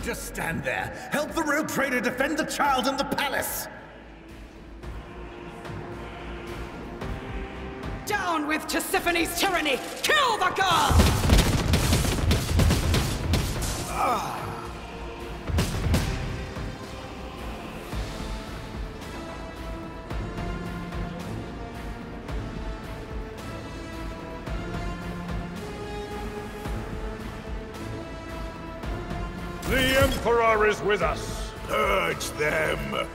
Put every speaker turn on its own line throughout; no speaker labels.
just stand there. Help the rogue trader defend the child in the palace!
Down with Tisiphone's tyranny! Kill the girl!
The Emperor is with us. Purge them.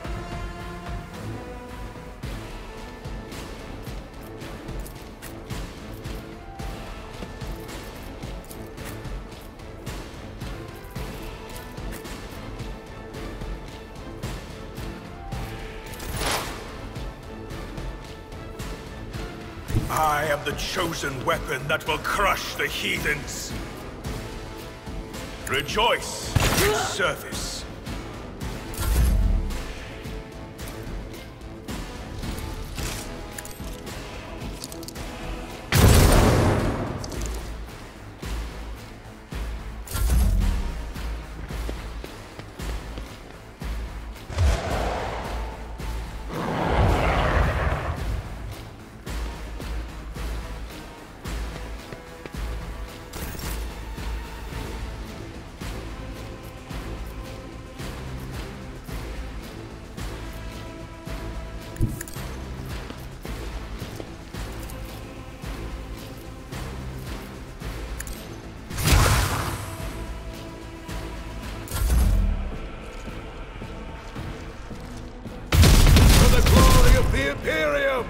I am the chosen weapon that will crush the heathens. Rejoice in service. The Imperium!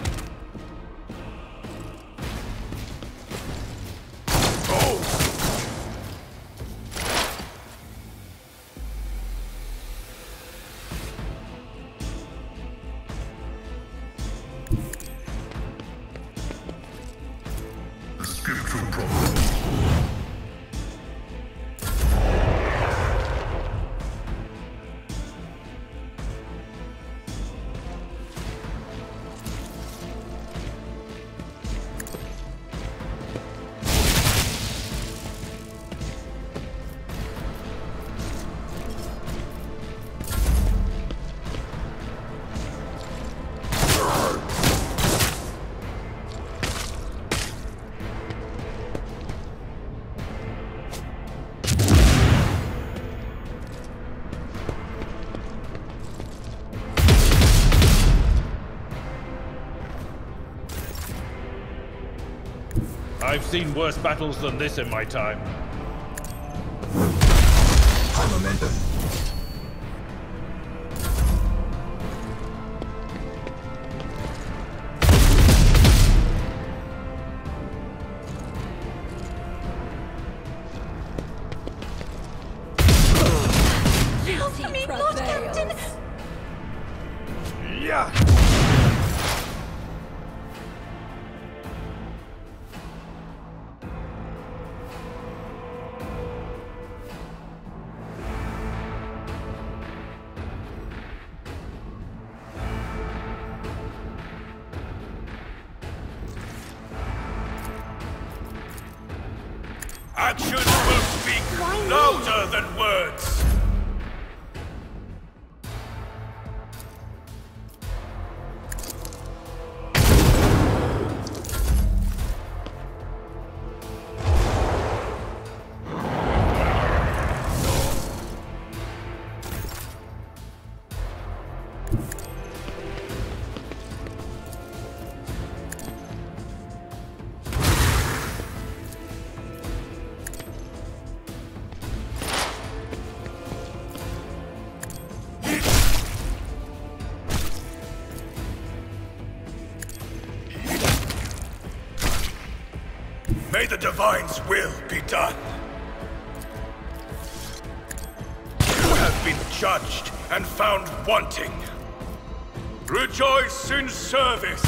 I've seen worse battles than this in my time.
High momentum.
Help me, Lord Captain!
Yeah! Actions will speak louder than words! May the Divine's will be done. You have been judged and found wanting. Rejoice in service.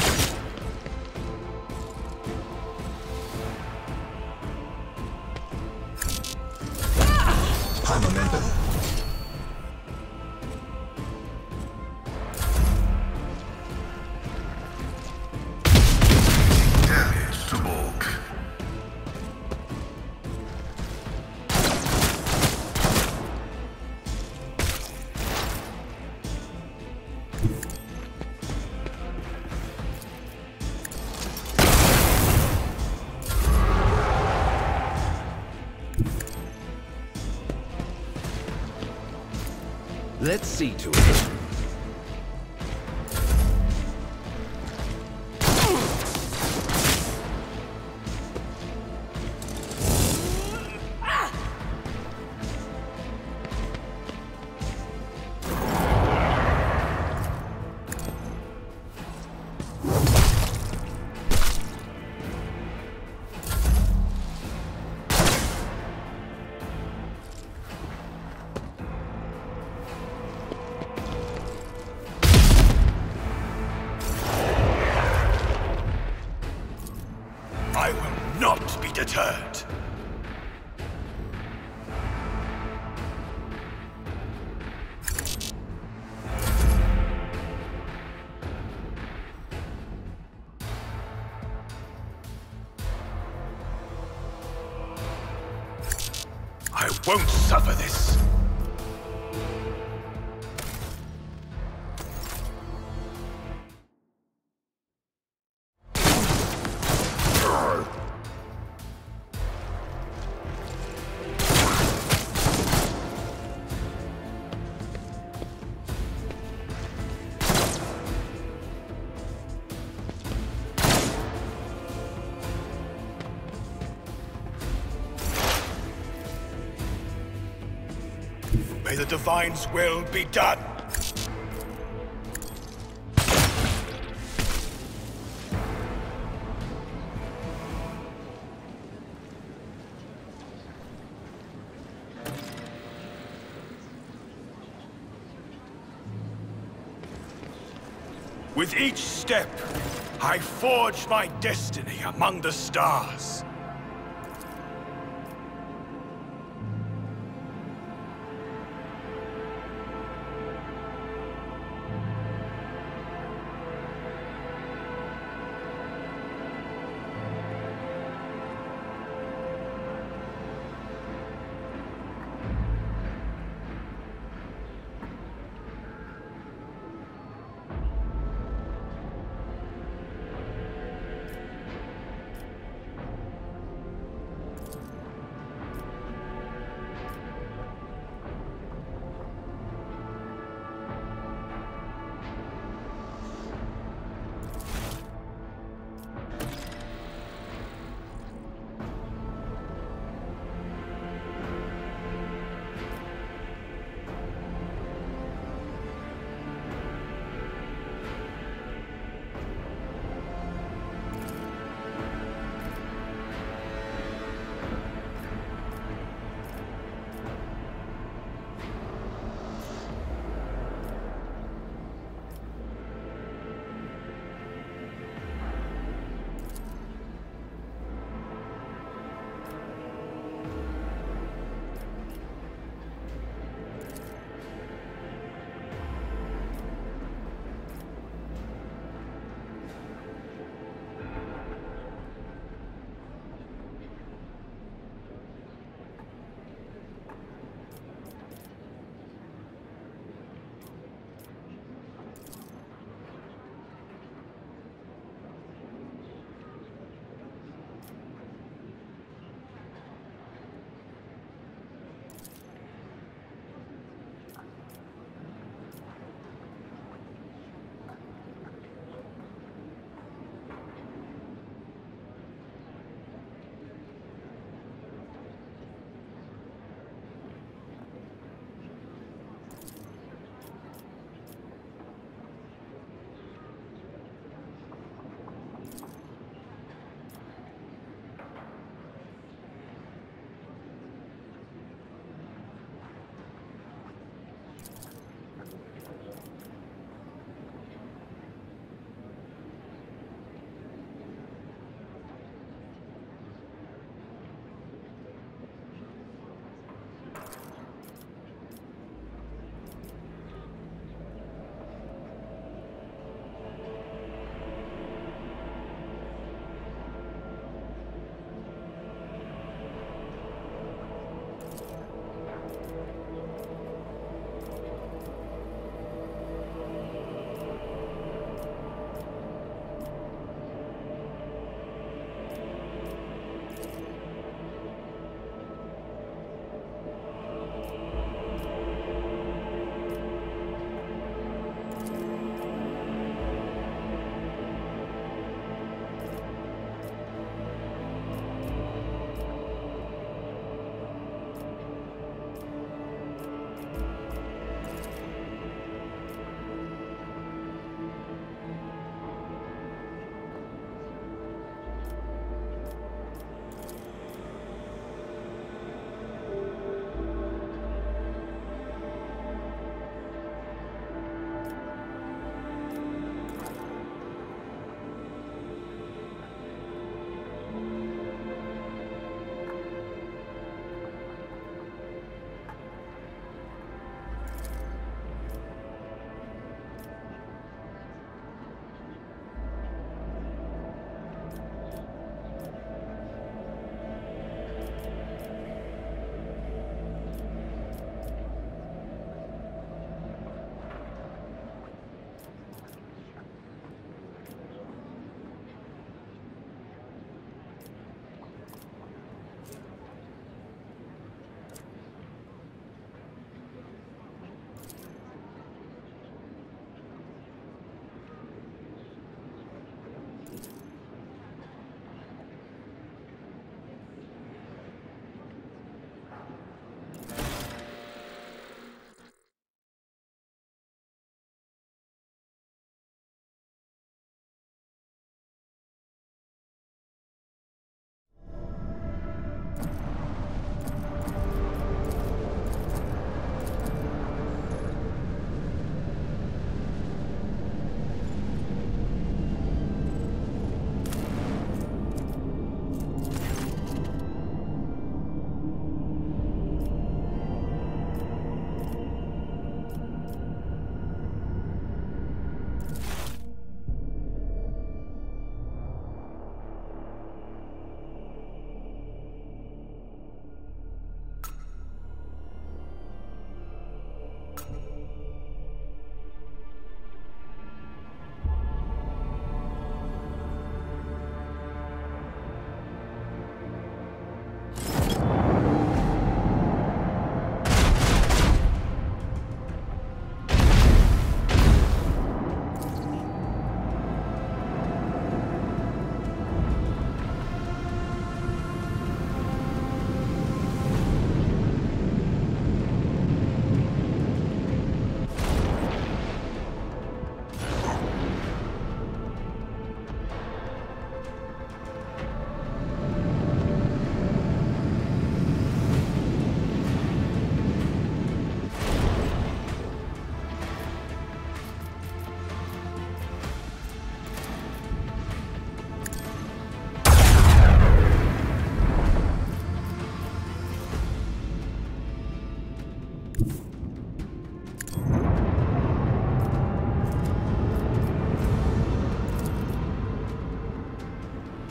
High momentum. Damage to bulk.
Let's see to it.
I will not be deterred. I won't suffer this. May the Divine's will be done. With each step, I forge my destiny among the stars.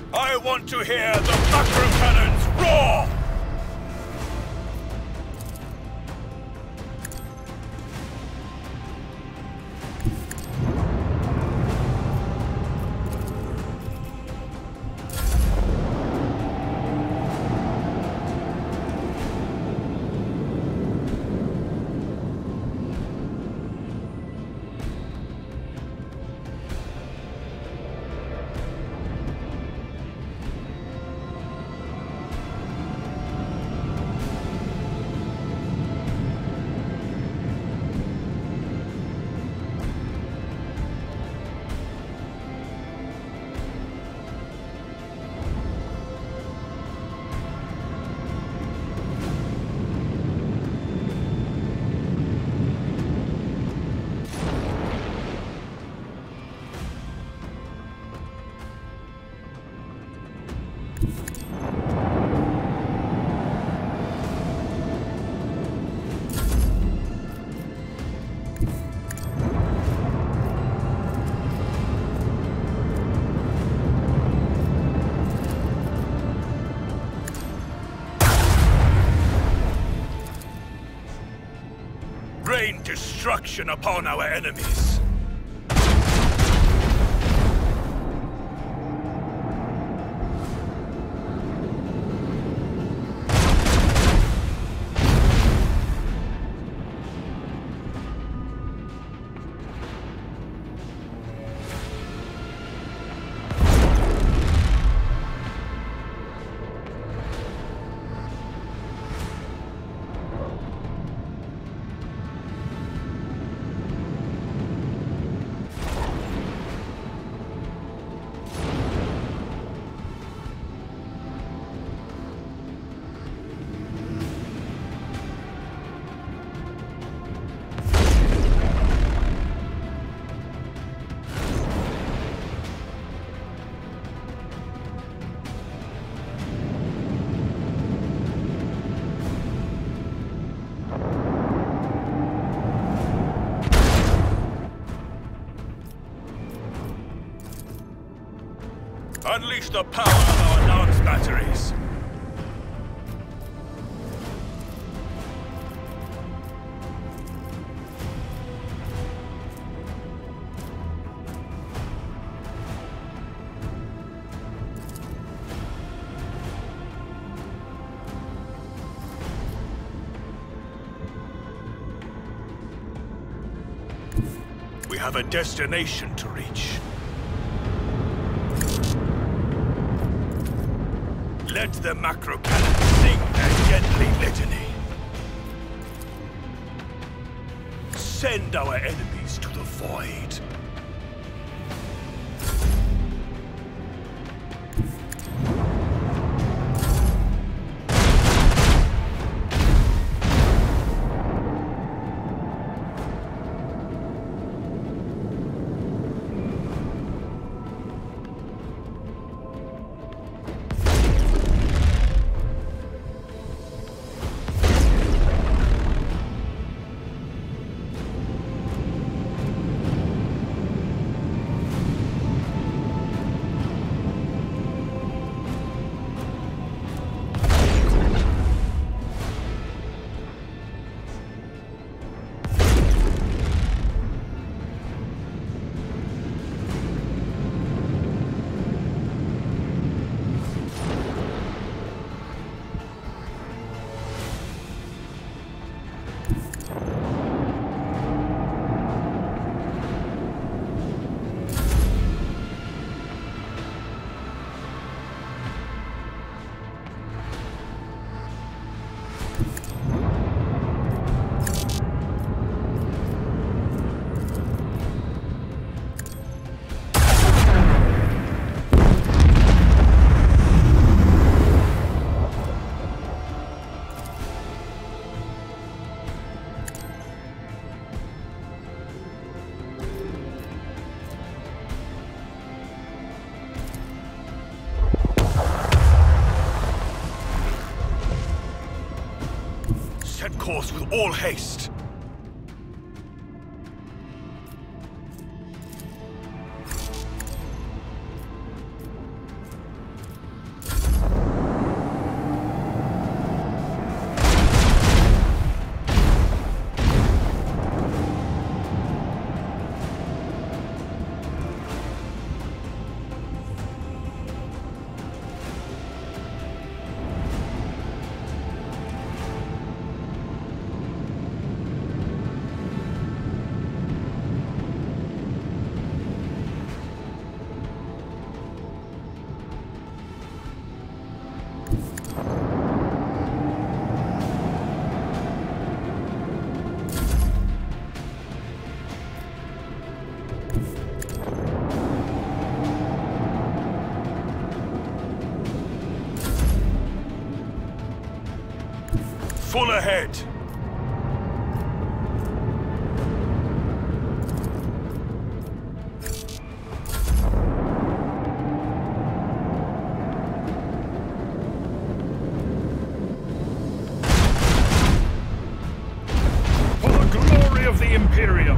I want to hear the macro cannons roar! Rain destruction upon our enemies. Unleash the power of our lance batteries! We have a destination to reach. Let the macro cannons sing their deadly litany. Send our enemies to the void. Set course with all haste. full ahead.
For the glory of the Imperium!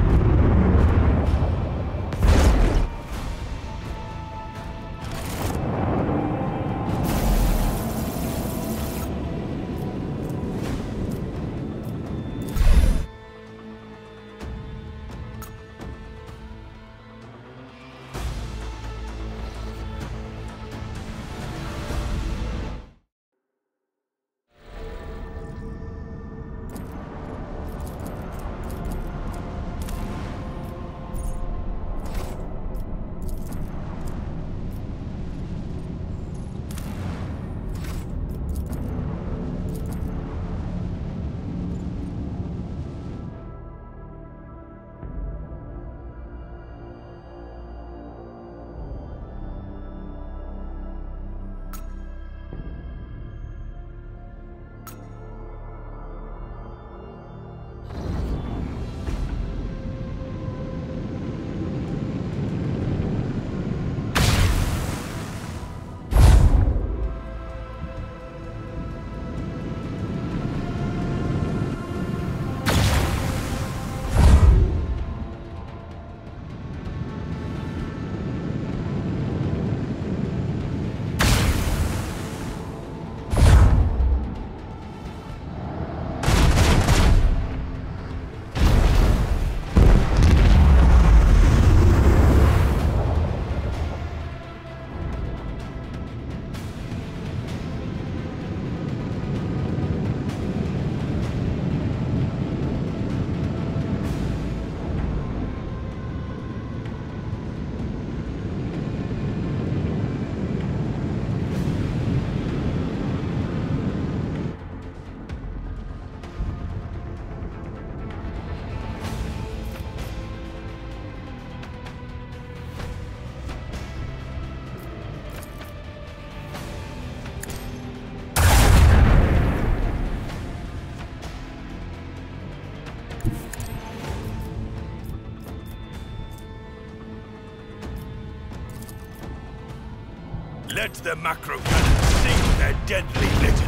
Let the macro cannons sing their deadly litany.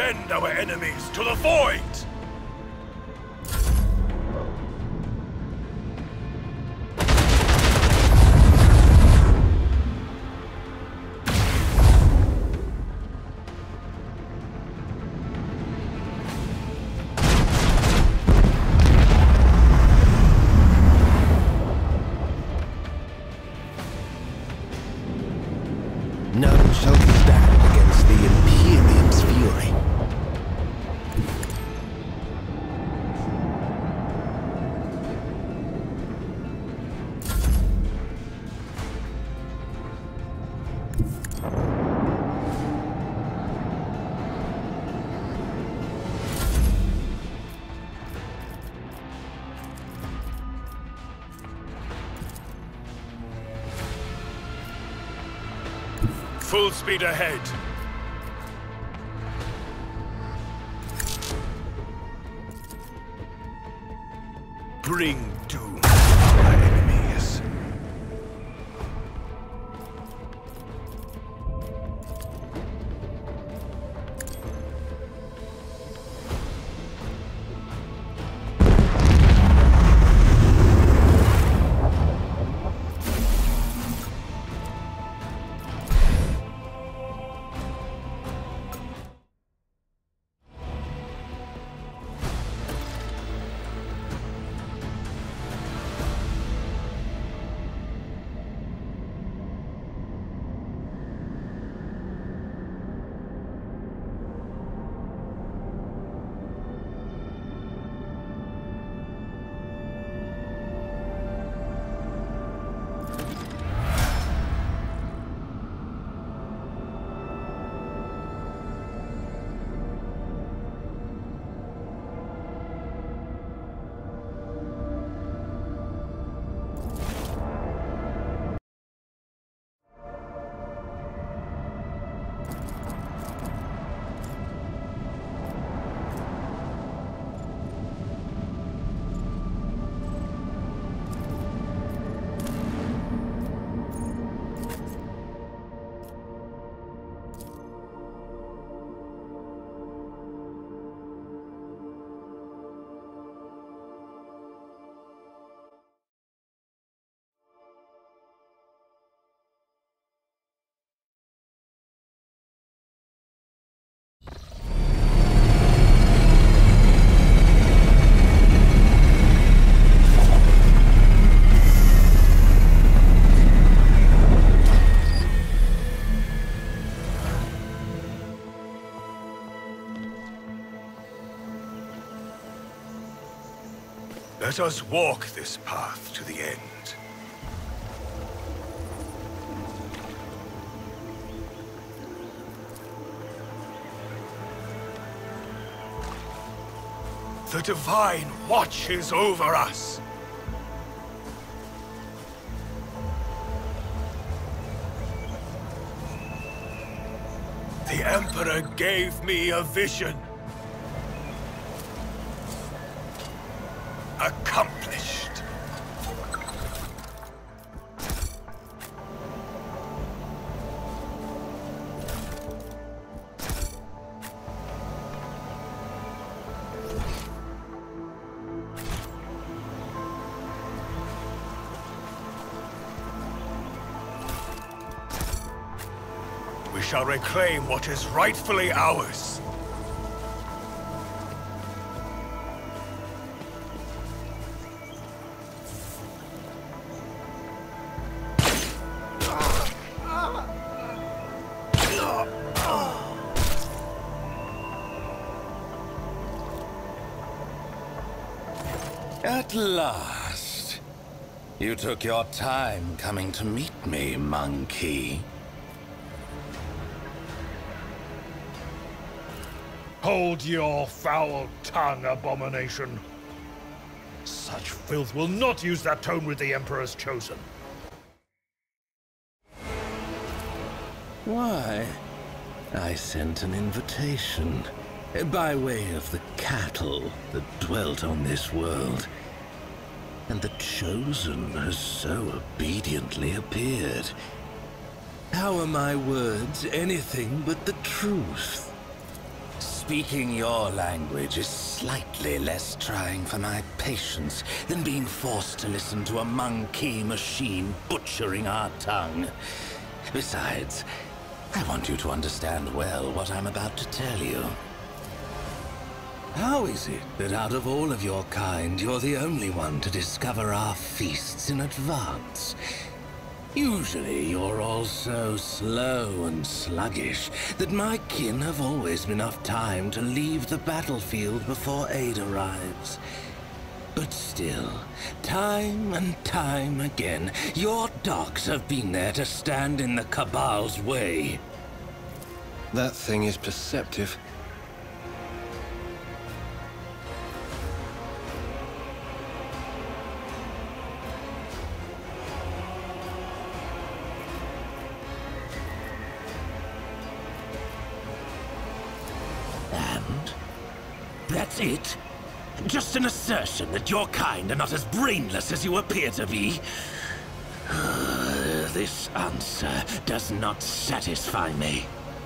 send our enemies to the void!
None shall stand against the Imperium's fury.
Full speed ahead. Bring doom to our enemies. Let us walk this path to the end. The Divine watches over us. The Emperor gave me a vision. Accomplished. We shall reclaim what is rightfully ours.
At last. You took your time coming to meet me, monkey.
Hold your foul tongue, abomination. Such filth will not use that tone with the Emperor's chosen.
Why? I sent an invitation, by way of the cattle that dwelt on this world. And the Chosen has so obediently appeared. How are my words anything but the truth? speaking your language is slightly less trying for my patience than being forced to listen to a monkey machine butchering our tongue. Besides, I want you to understand well what I'm about to tell you. How is it that out of all of your kind, you're the only one to discover our feasts in advance? Usually, you're all so slow and sluggish that my kin have always enough time to leave the battlefield before aid arrives. But still, time and time again, your dogs have been there to stand in the Cabal's way.
That thing is perceptive.
And? That's it? Just an assertion that your kind are not as brainless as you appear to be? This answer does not satisfy me.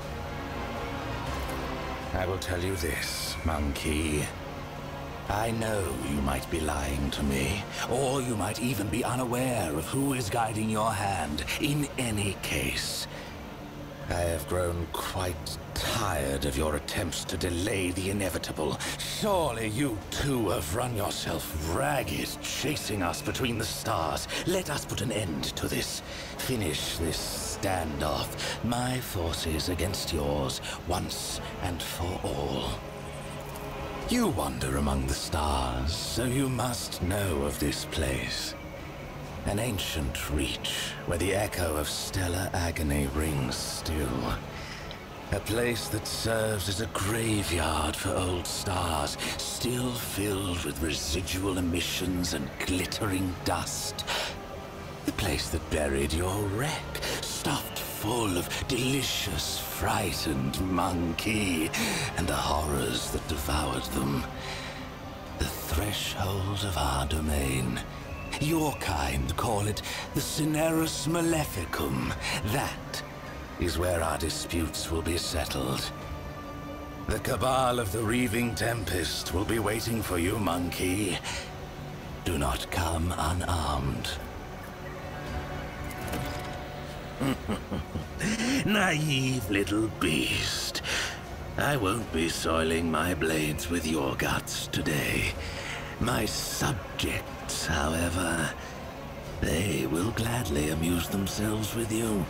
I will tell you this, monkey. I know you might be lying to me, or you might even be unaware of who is guiding your hand. In any case, I have grown quite tired of your attempts to delay the inevitable. Surely you too have run yourself ragged, chasing us between the stars. Let us put an end to this. Finish this standoff. My forces against yours, once and for all. You wander among the stars, so you must know of this place. An ancient reach, where the echo of stellar agony rings still. A place that serves as a graveyard for old stars, still filled with residual emissions and glittering dust. The place that buried your wreck, stuffed full of delicious, frightened monkey, and the horrors that devoured them. The threshold of our domain. Your kind call it the Cinerus Maleficum. That is where our disputes will be settled. The Cabal of the Reaving Tempest will be waiting for you, monkey. Do not come unarmed. Naive little beast. I won't be soiling my blades with your guts today. My subjects, however, they will gladly amuse themselves with you.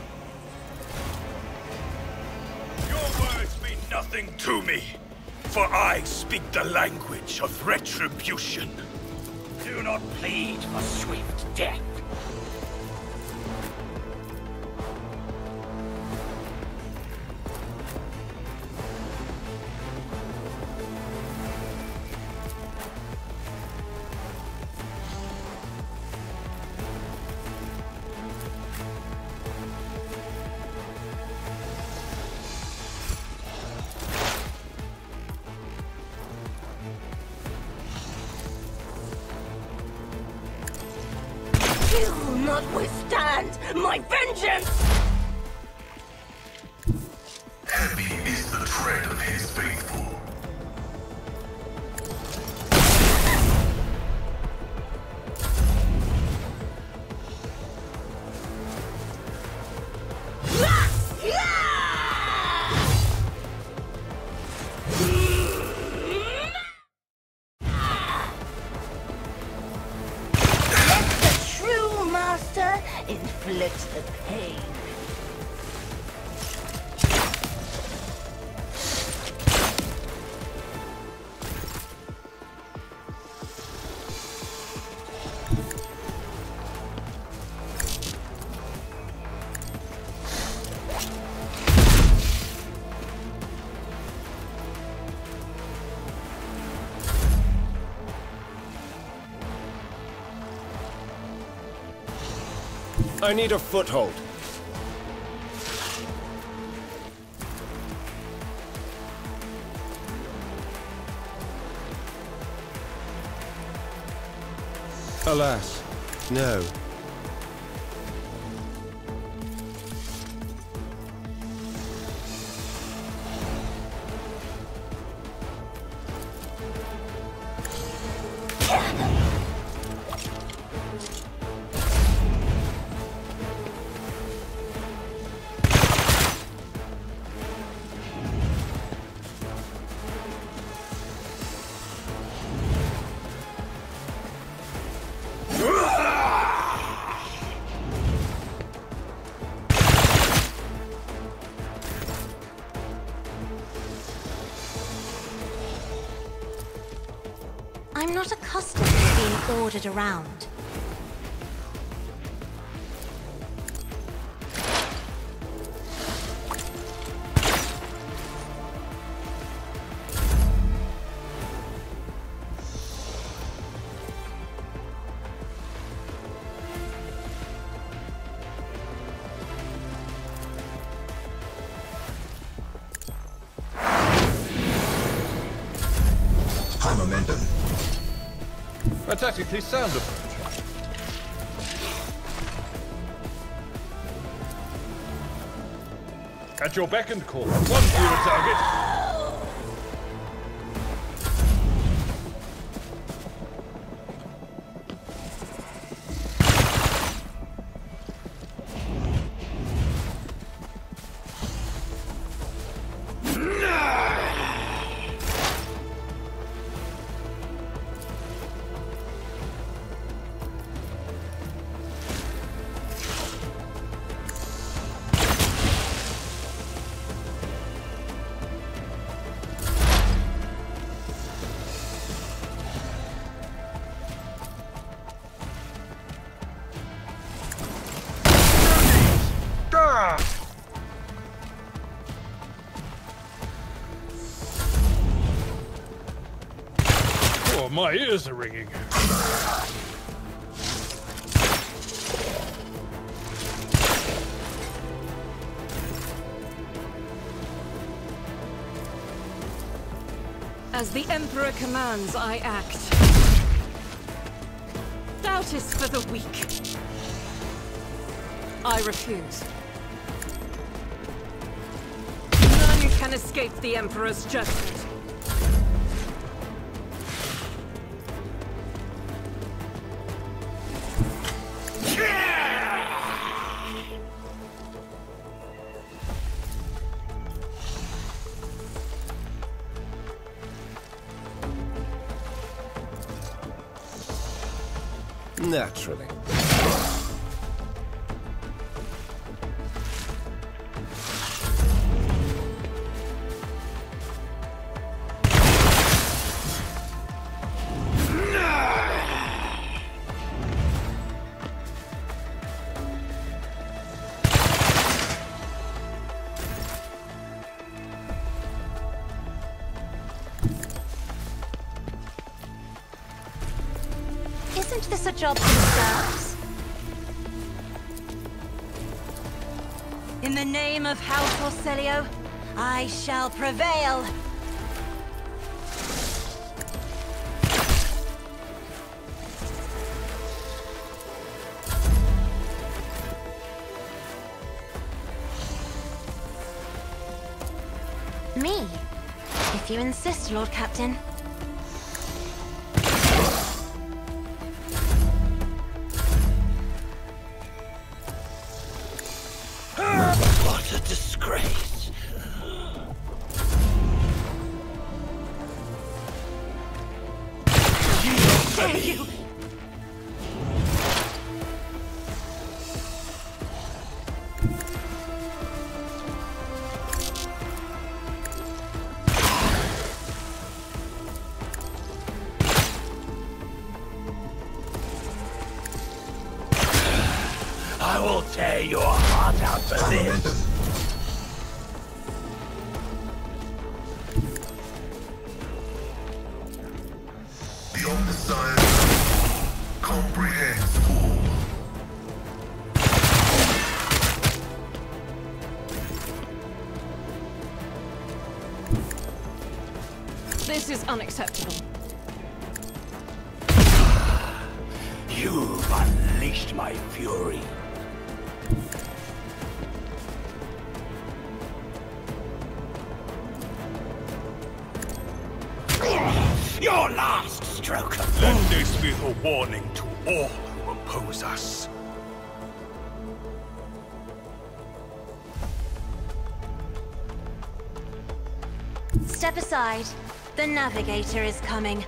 Your words mean nothing to me, for I speak the language of retribution.
Do not plead for swift death.
You will not withstand my vengeance!
Heavy is the tread of his faithful.
Inflict the pain.
I need a foothold. Alas, no.
being ordered around.
High momentum.
A tactically sound approach. At your beck and call. One for your target. Oh, my ears are ringing.
As the Emperor commands, I act. Doubt is for the weak. I refuse. None can escape the Emperor's judgment.
Naturally.
Isn't this a job for yourselves? In the name of House Orselio, I shall prevail! Me? If you insist, Lord Captain.
What a disgrace.
Thank you!
I will tear your heart out for
High
this.
momentum. Beyond the science comprehends all.
This is unacceptable.
You've unleashed my fury. Your last stroke of Let this be a warning to all who oppose us.
Step aside. The navigator is coming.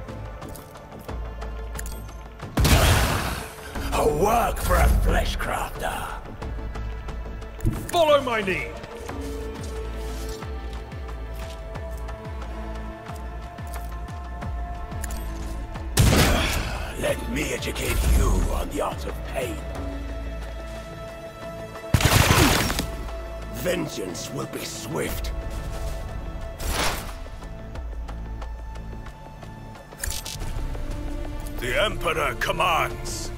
A work for a flesh crafter.
Follow my lead.
Let me educate you on the art of pain. Vengeance will be swift. The Emperor commands.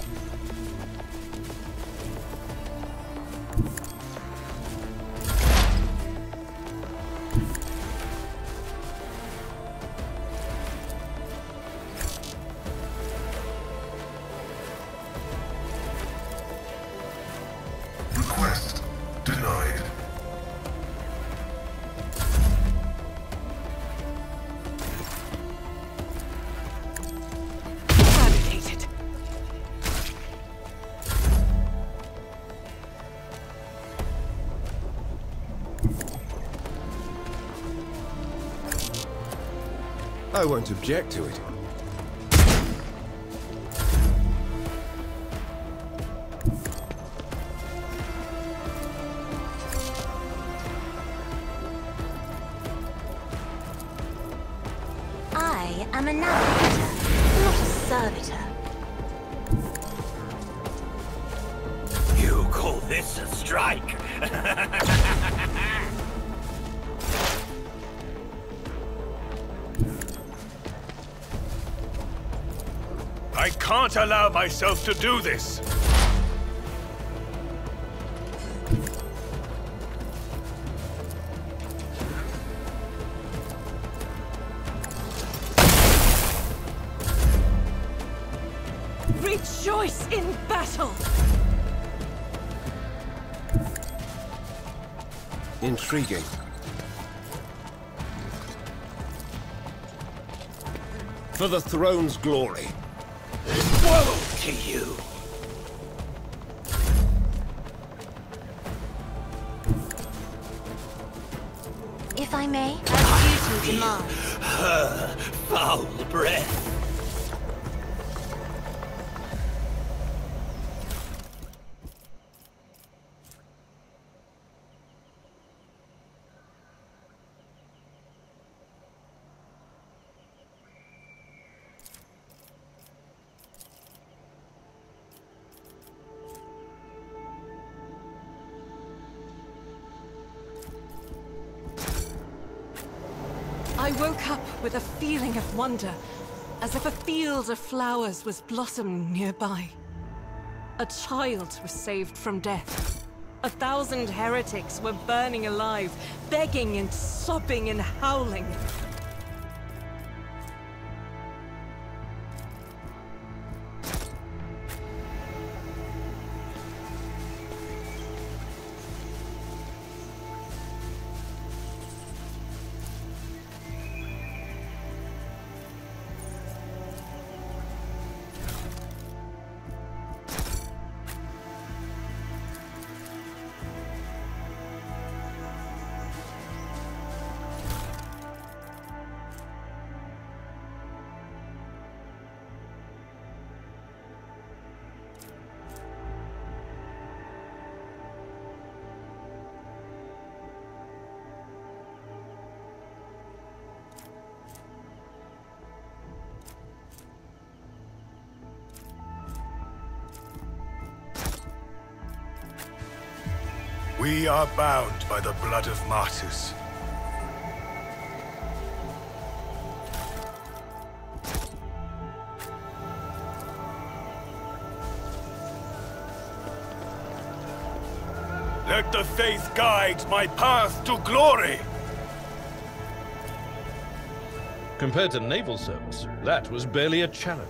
Request denied.
Eradicated.
I won't object to it.
I am a navigator, not a servitor.
You call this a strike? I can't allow myself to do this.
Rejoice in battle!
Intriguing. For the throne's glory.
Woe to you!
If I may, as duty demands.
Her foul breath.
I woke up with a feeling of wonder, as if a field of flowers was blossoming nearby. A child was saved from death. 1,000 heretics were burning alive, begging and sobbing and howling.
We are bound by the blood of martyrs. Let the faith guide my path to glory!
Compared to naval service, that was barely a challenge.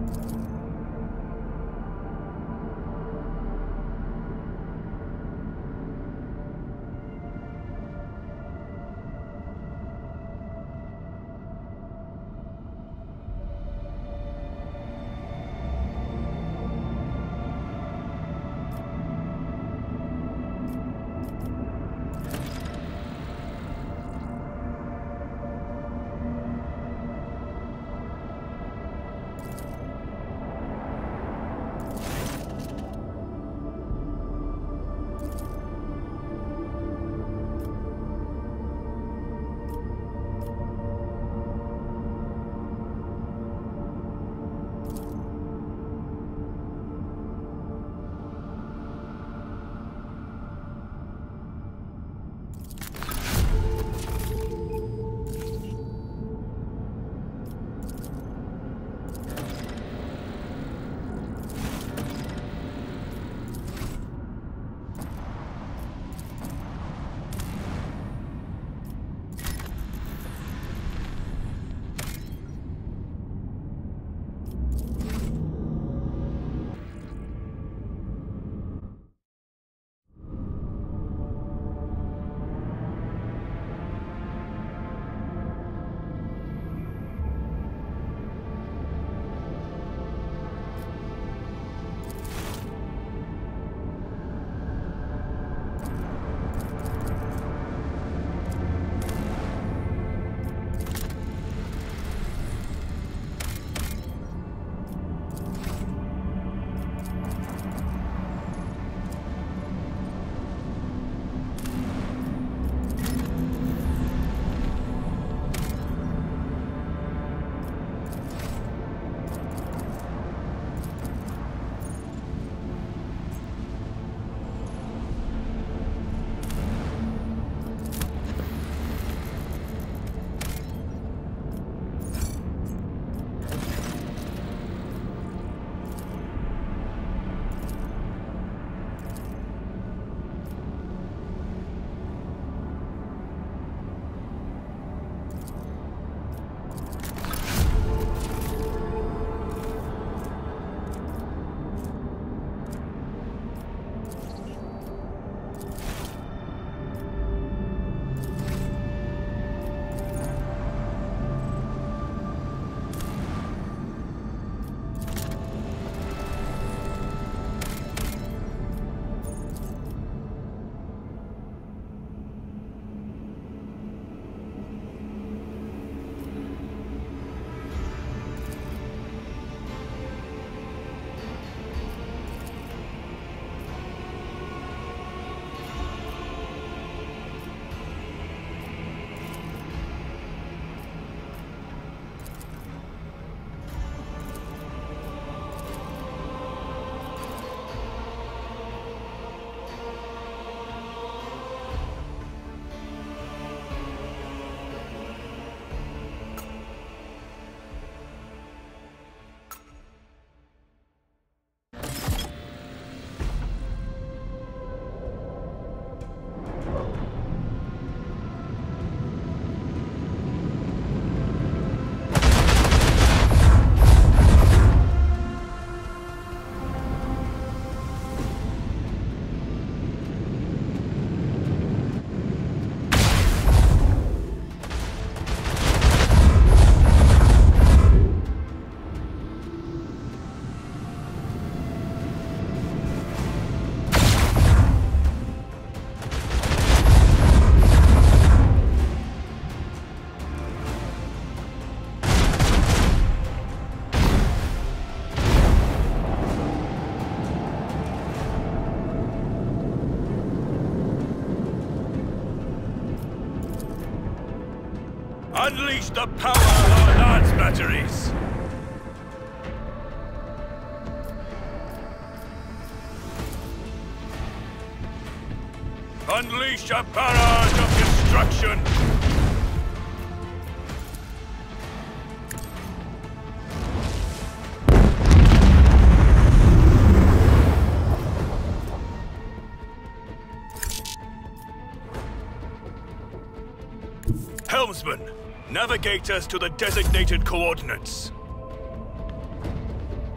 Unleash the power of our lance batteries! Unleash a barrage of destruction! Helmsman, navigate us to the designated coordinates.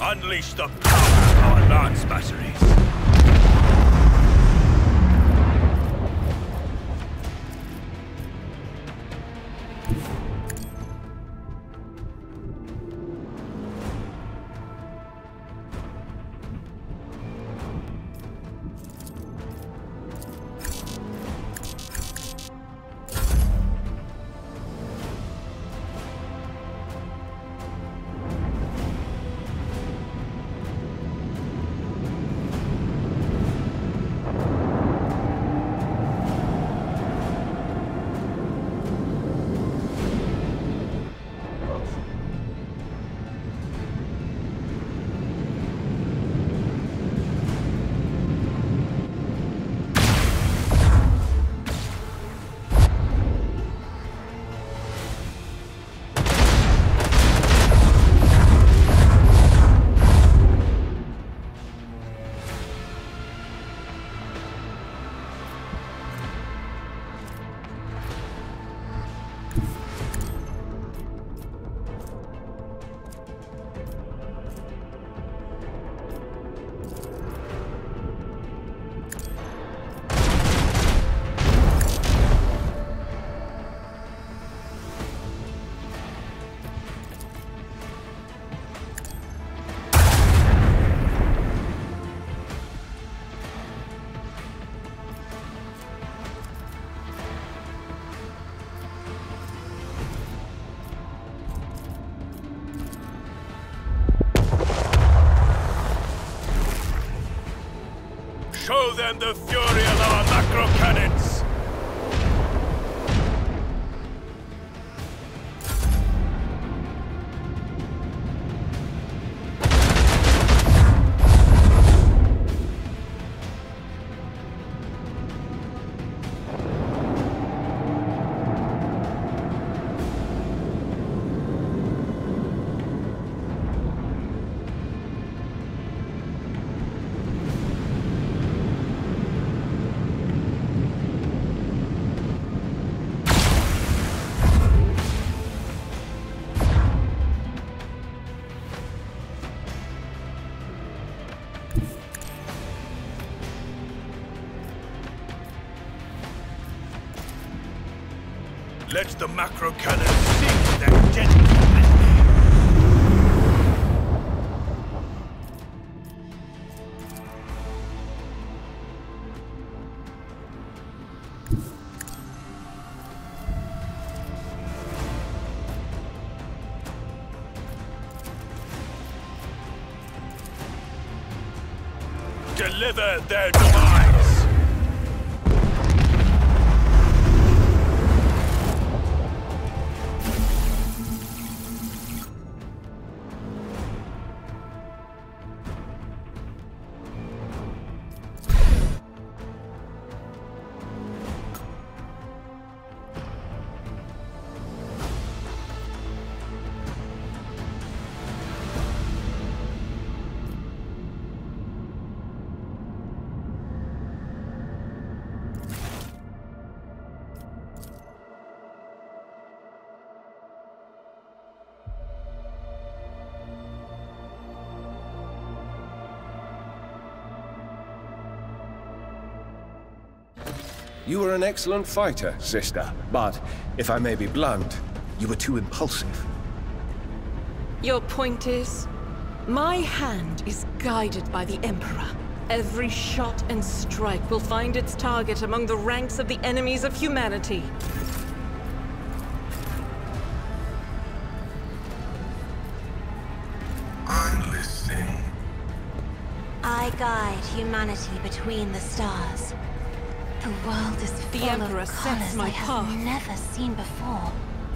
Unleash the power of our lance batteries. Show them the fury of our macro cannons! Let the macro cannons sink their deadly enemy. Deliver their demise!
You were an excellent fighter, sister, but, if I may be blunt, you were too impulsive.
Your point is, my hand is guided by the Emperor. Every shot and strike will find its target among the ranks of the enemies of humanity.
I'm listening.
I guide humanity between the stars. The world is full
Emperor
of
sets
colors
my
I have
path.
never seen before.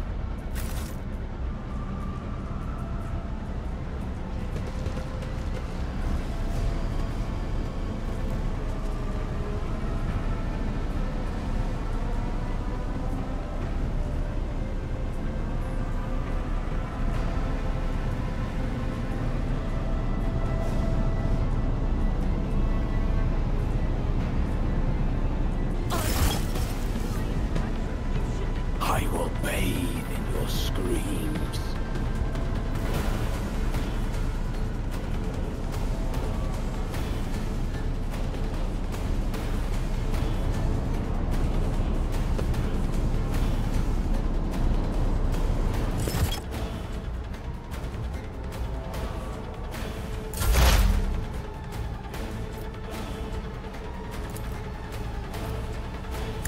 I will bathe in your screams.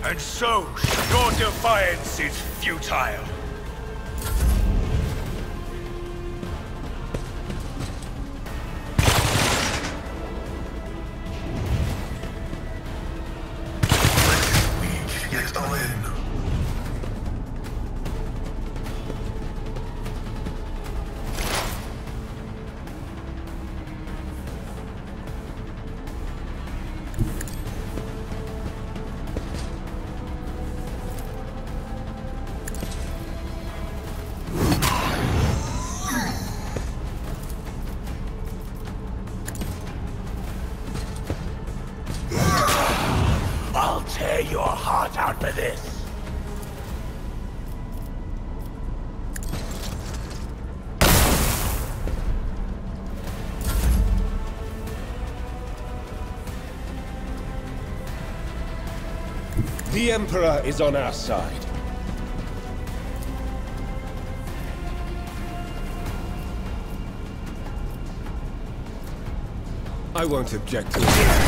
And so, your defiance is futile.
Yet all in.
I'll tear your heart out for this.
The Emperor is on our side. I won't object to it.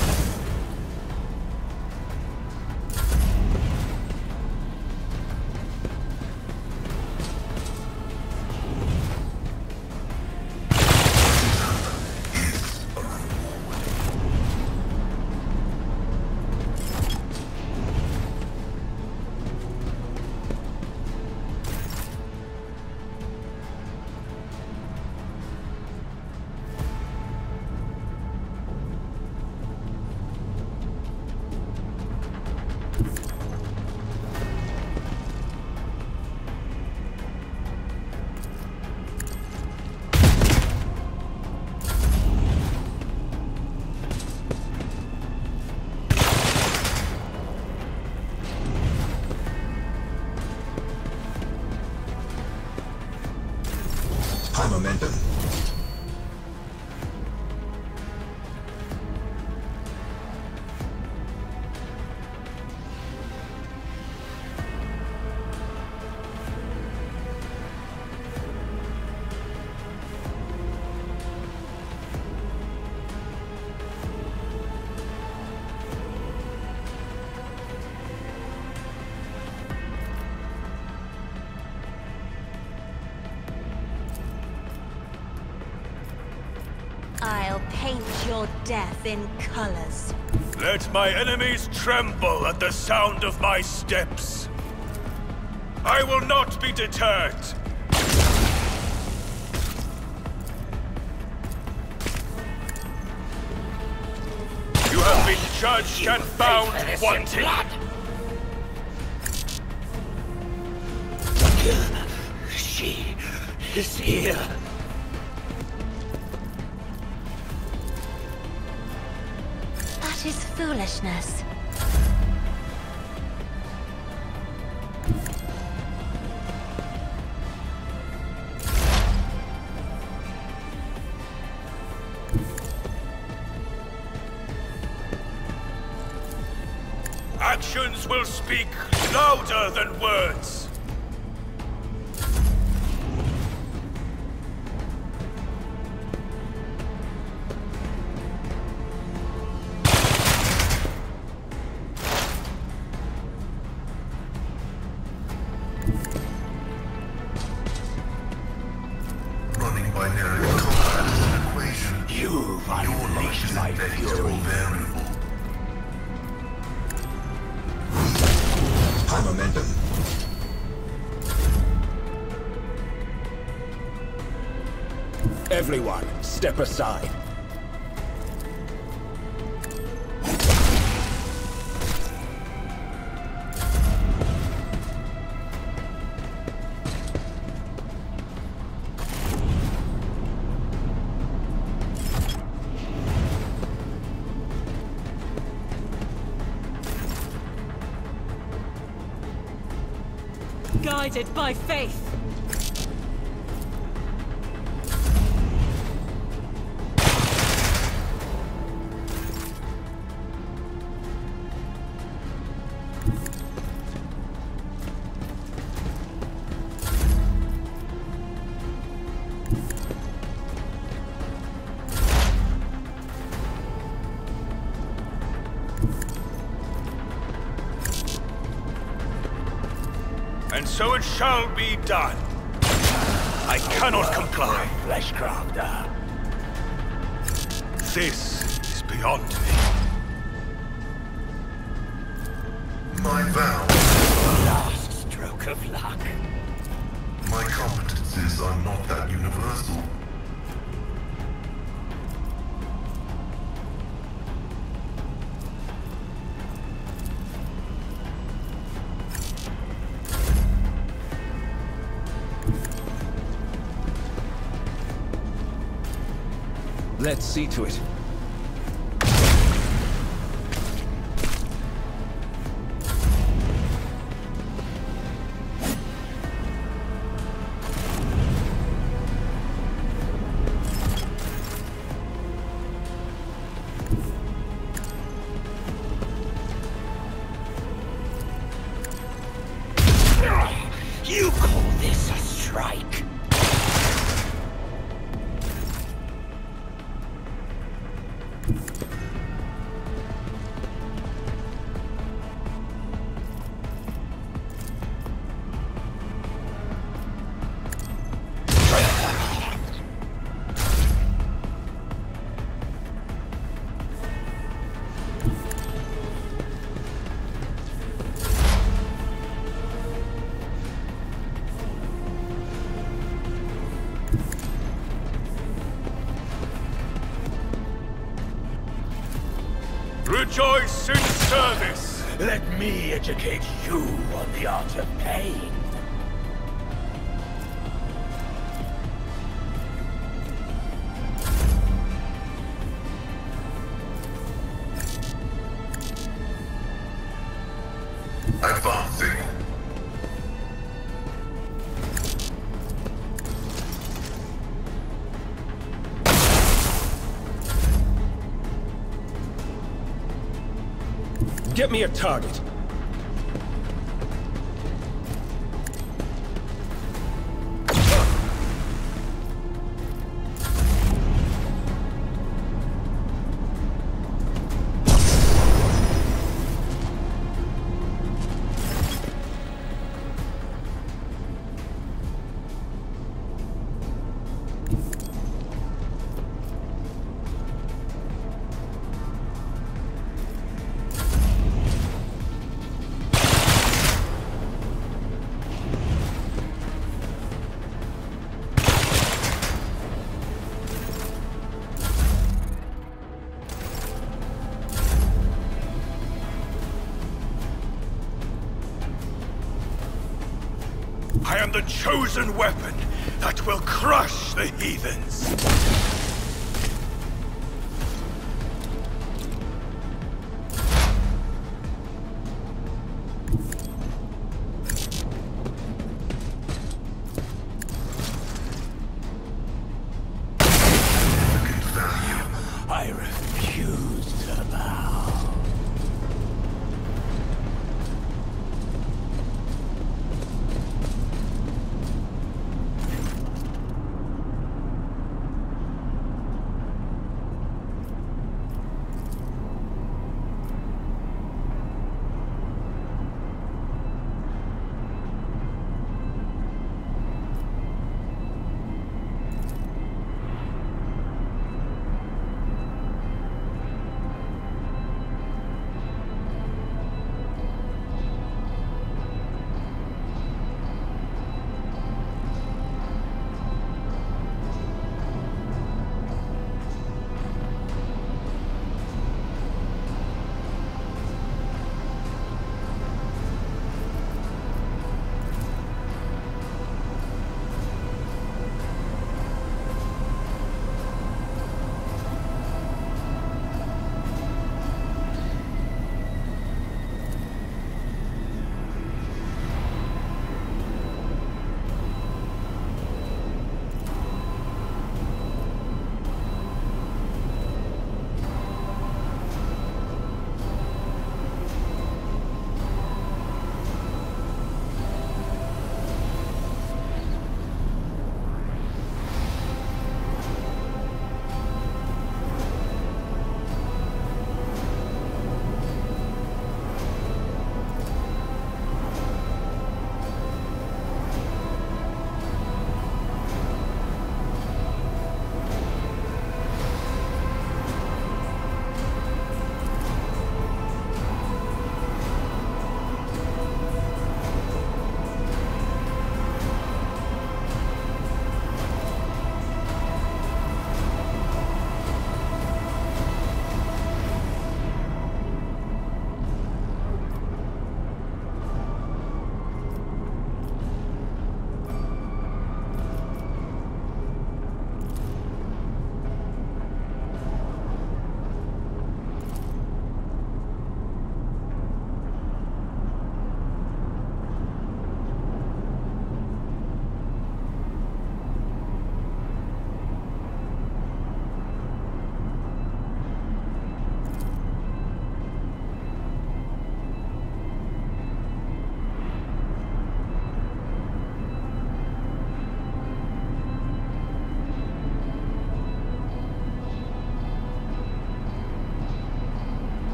High momentum.
I'll paint your death in colors.
Let my enemies tremble at the sound of my steps. I will not be deterred. You have been judged and found wanting. She is here.
That is foolishness.
Actions will speak louder than words.
Running binary combat is an equation.
You violate my fury.
Variable. High momentum.
Everyone, step aside.
Guided by faith.
And so it shall be done. I cannot comply.
Fleshcrafter.
This is beyond me.
My vow.
Last stroke of luck.
My competencies are not that universal.
Let's see to it.
You call this a strike?
Rejoice in service!
Let me educate you on the art of pain.
Advancing.
Get me a target.
I am the chosen weapon that will crush the heathens.
I refuse to bow.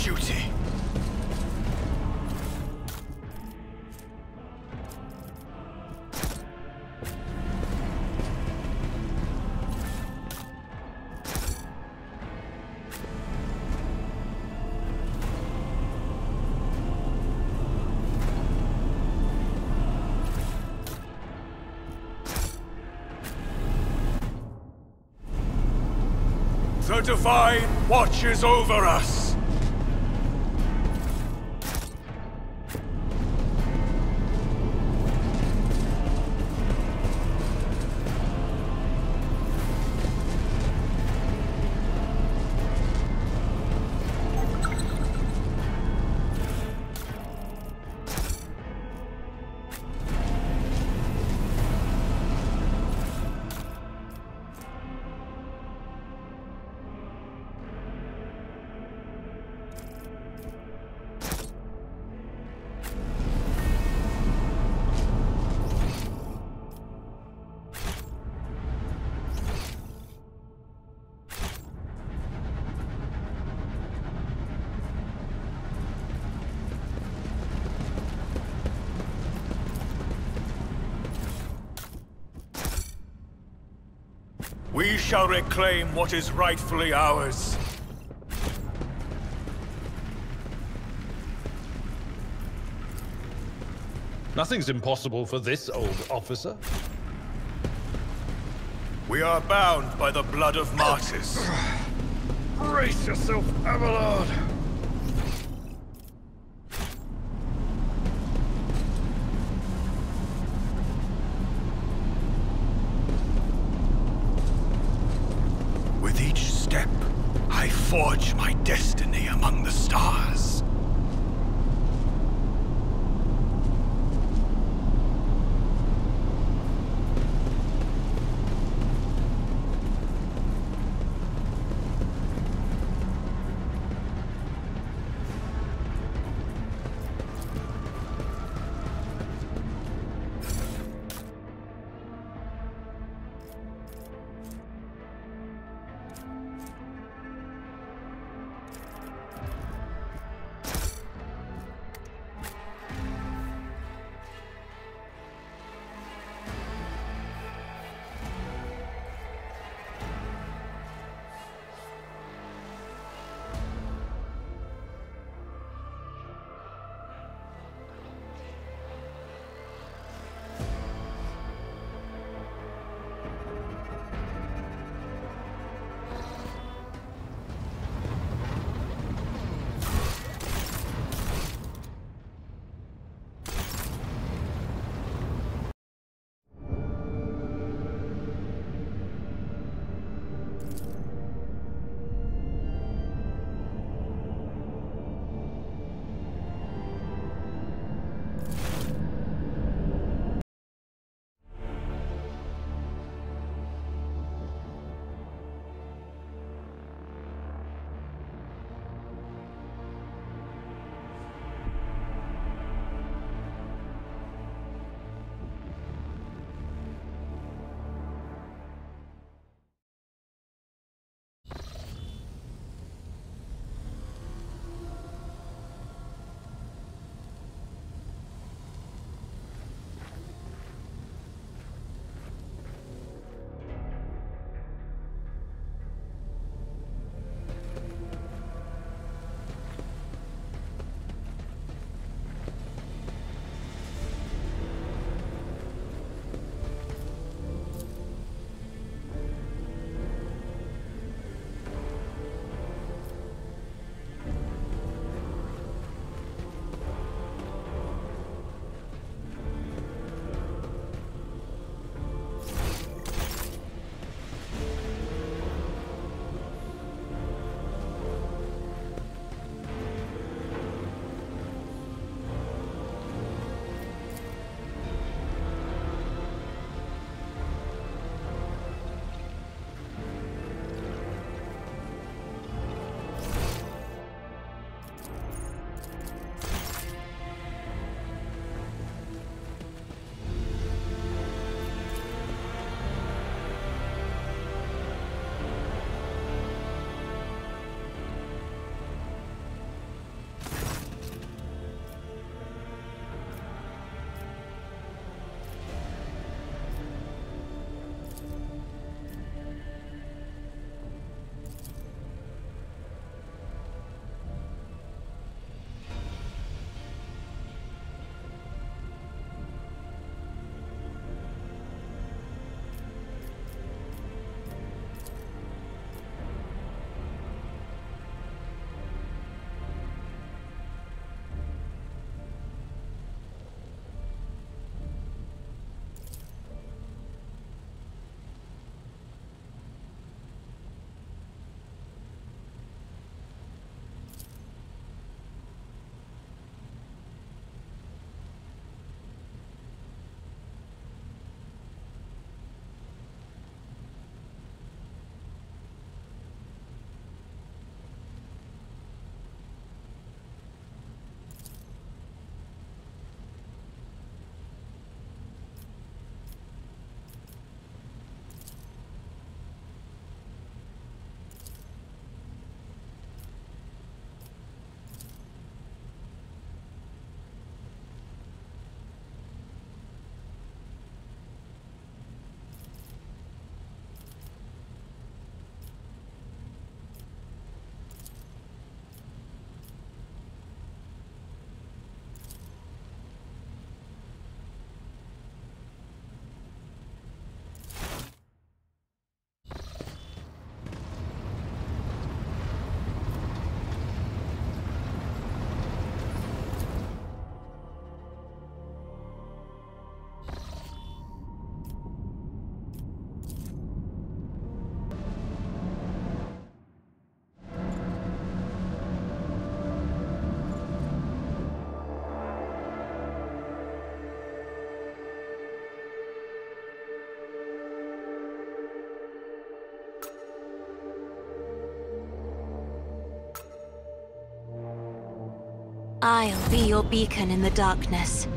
duty. The Divine watches over us. We shall reclaim what is rightfully ours.
Nothing's impossible for this old officer.
We are bound by the blood of martyrs.
Brace yourself, Abelard!
With each step, I forge my destiny among the stars.
I'll be your beacon in the darkness.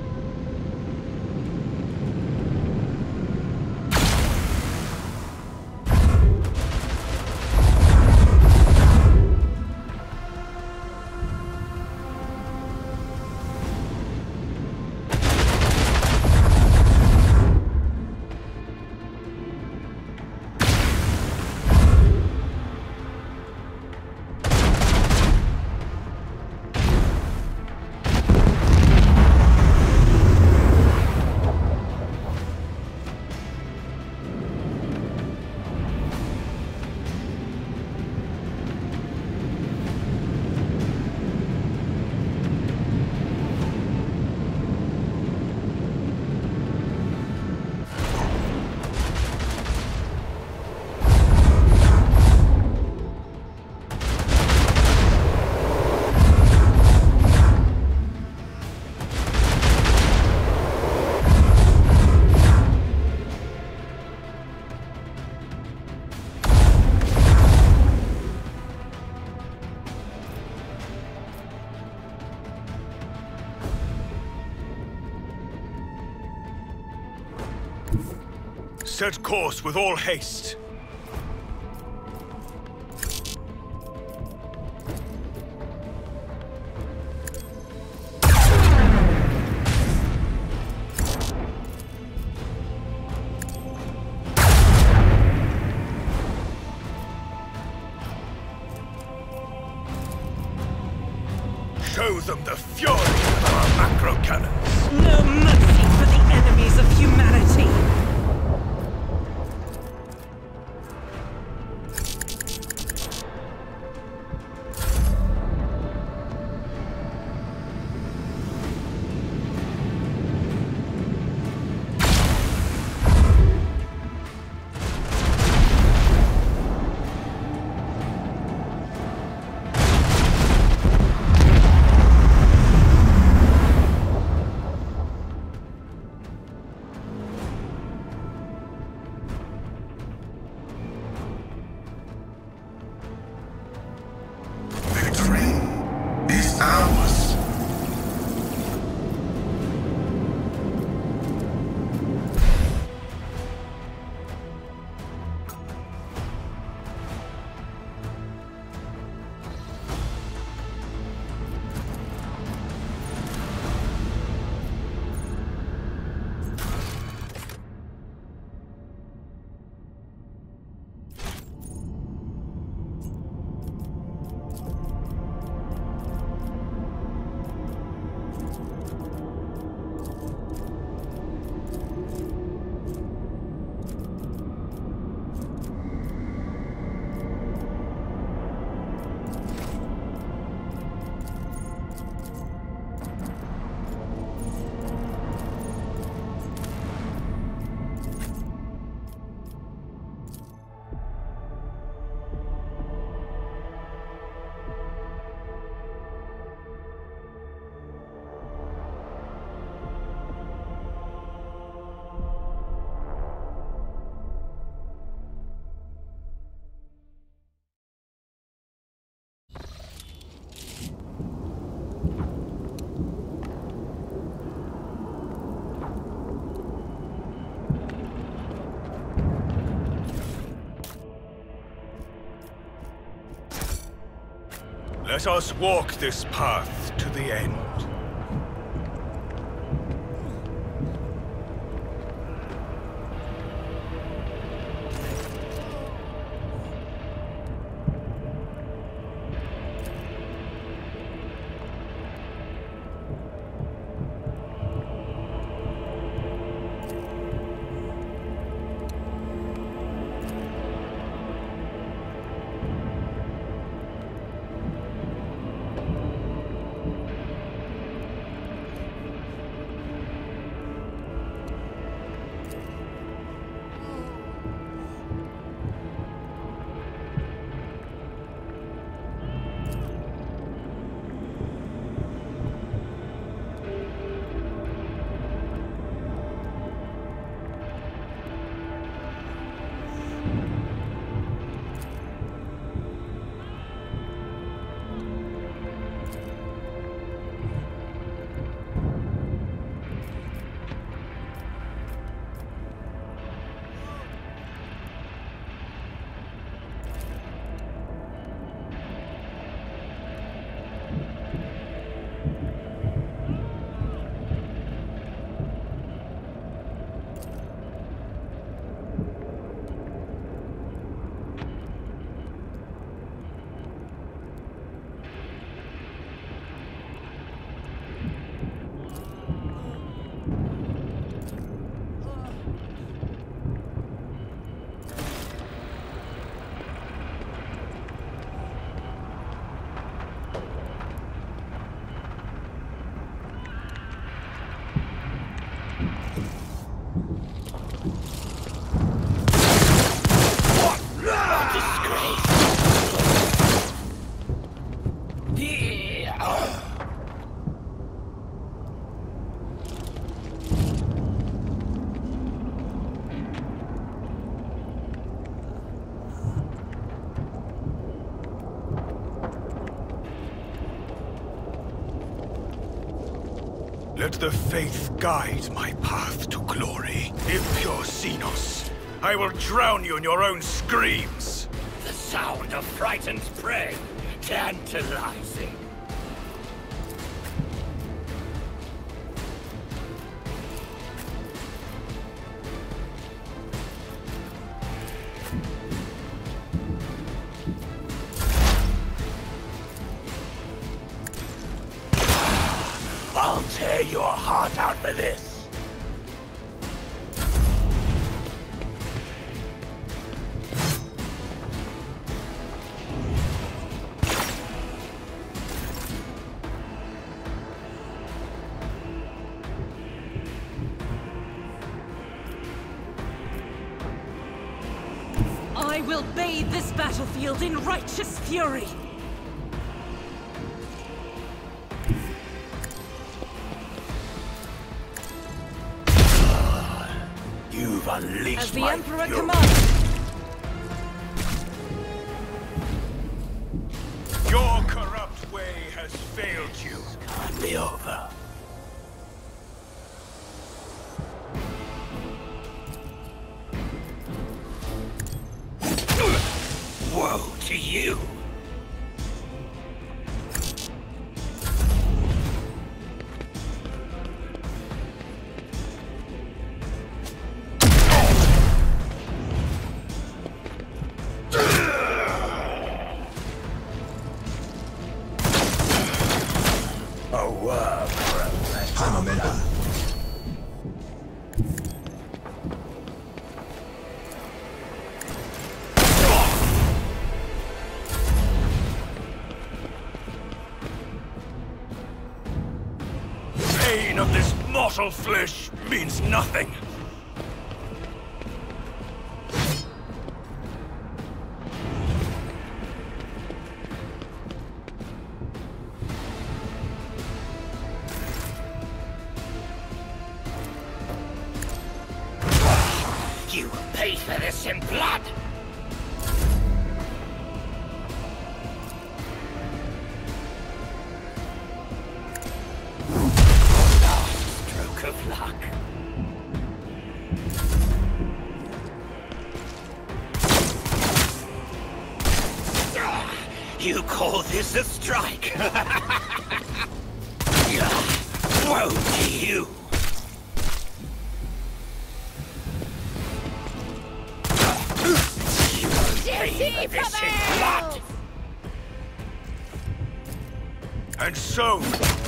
Set course with all haste. Show them the fury of our macro cannons.
No mercy for the enemies of humanity.
Let us walk this path to the end. Let the faith guide my path to glory. Impure Xenos, I will drown you in your own screams.
The sound of frightened prey, tantalizing. I'll tear your heart out for this.
I will bathe this battlefield in righteous fury.
You've unleashed
As the
my
Emperor
fury.
commands.
Your corrupt way has failed you.
Can't be over. Woe to you! A worm for a flesh.
I'm a member.
Pain of this mortal flesh means nothing.
You pay for this in blood! Last stroke of luck. You call this a strike? Woe to you! Pay for this in blood!
And so,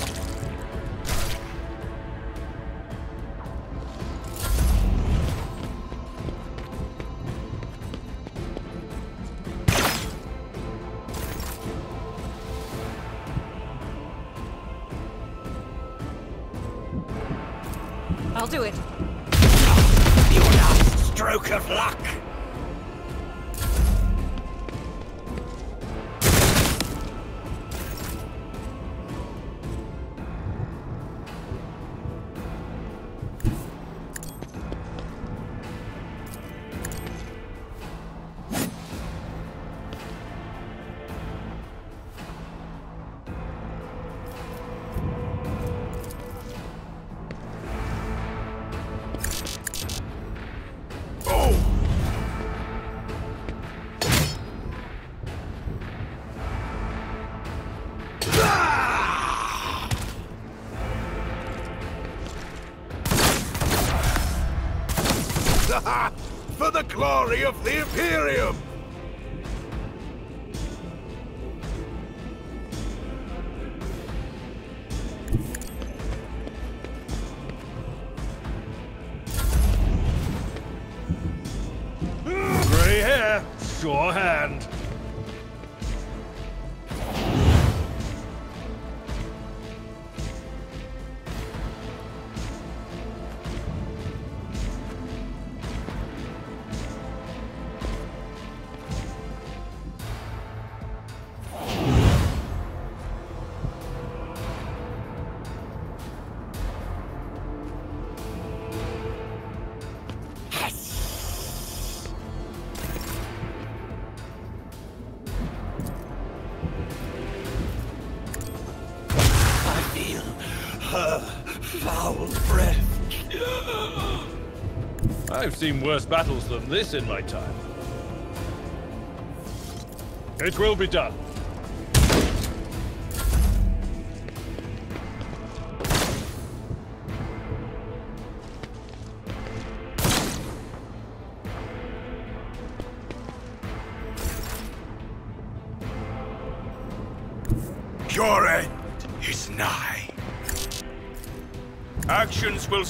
I'll do it.
Your last stroke of luck!
for the glory of the Imperium!
Grey hair, sure hand.
foul breath.
I've seen worse battles than this in my time. It will be done.
Your end is nigh. Actions will...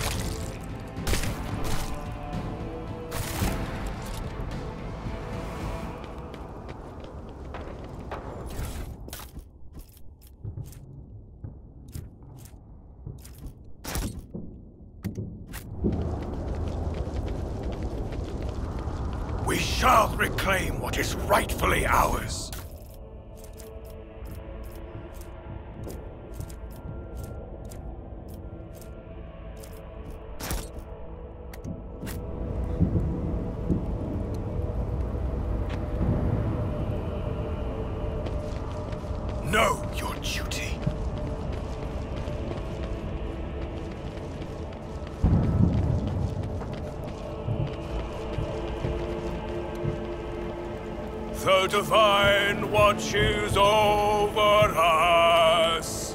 We shall reclaim what is rightfully ours. Know your duty. The Divine watches over us.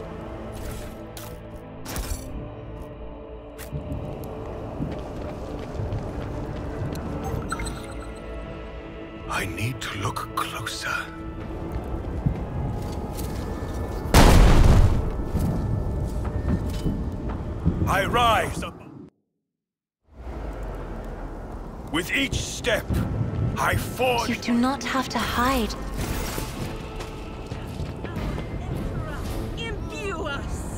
I need to look closer. I rise up. With each step, I forge...
You do not have to hide.
Imbue us!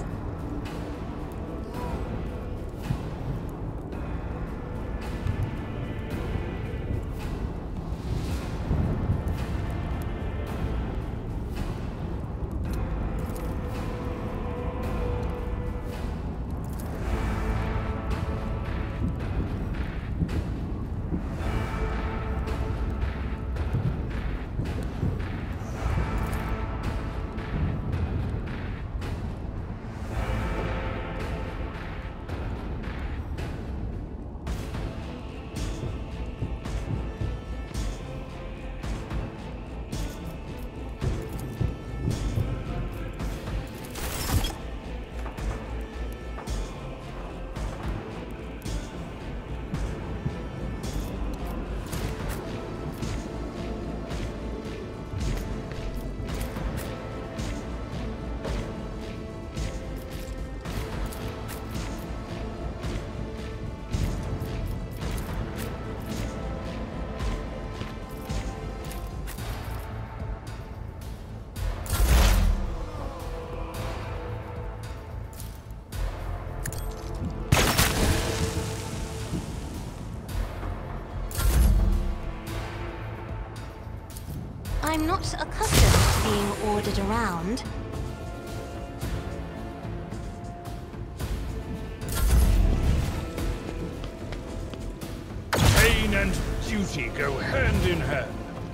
I'm not accustomed to being ordered around.
Pain and duty go hand in hand.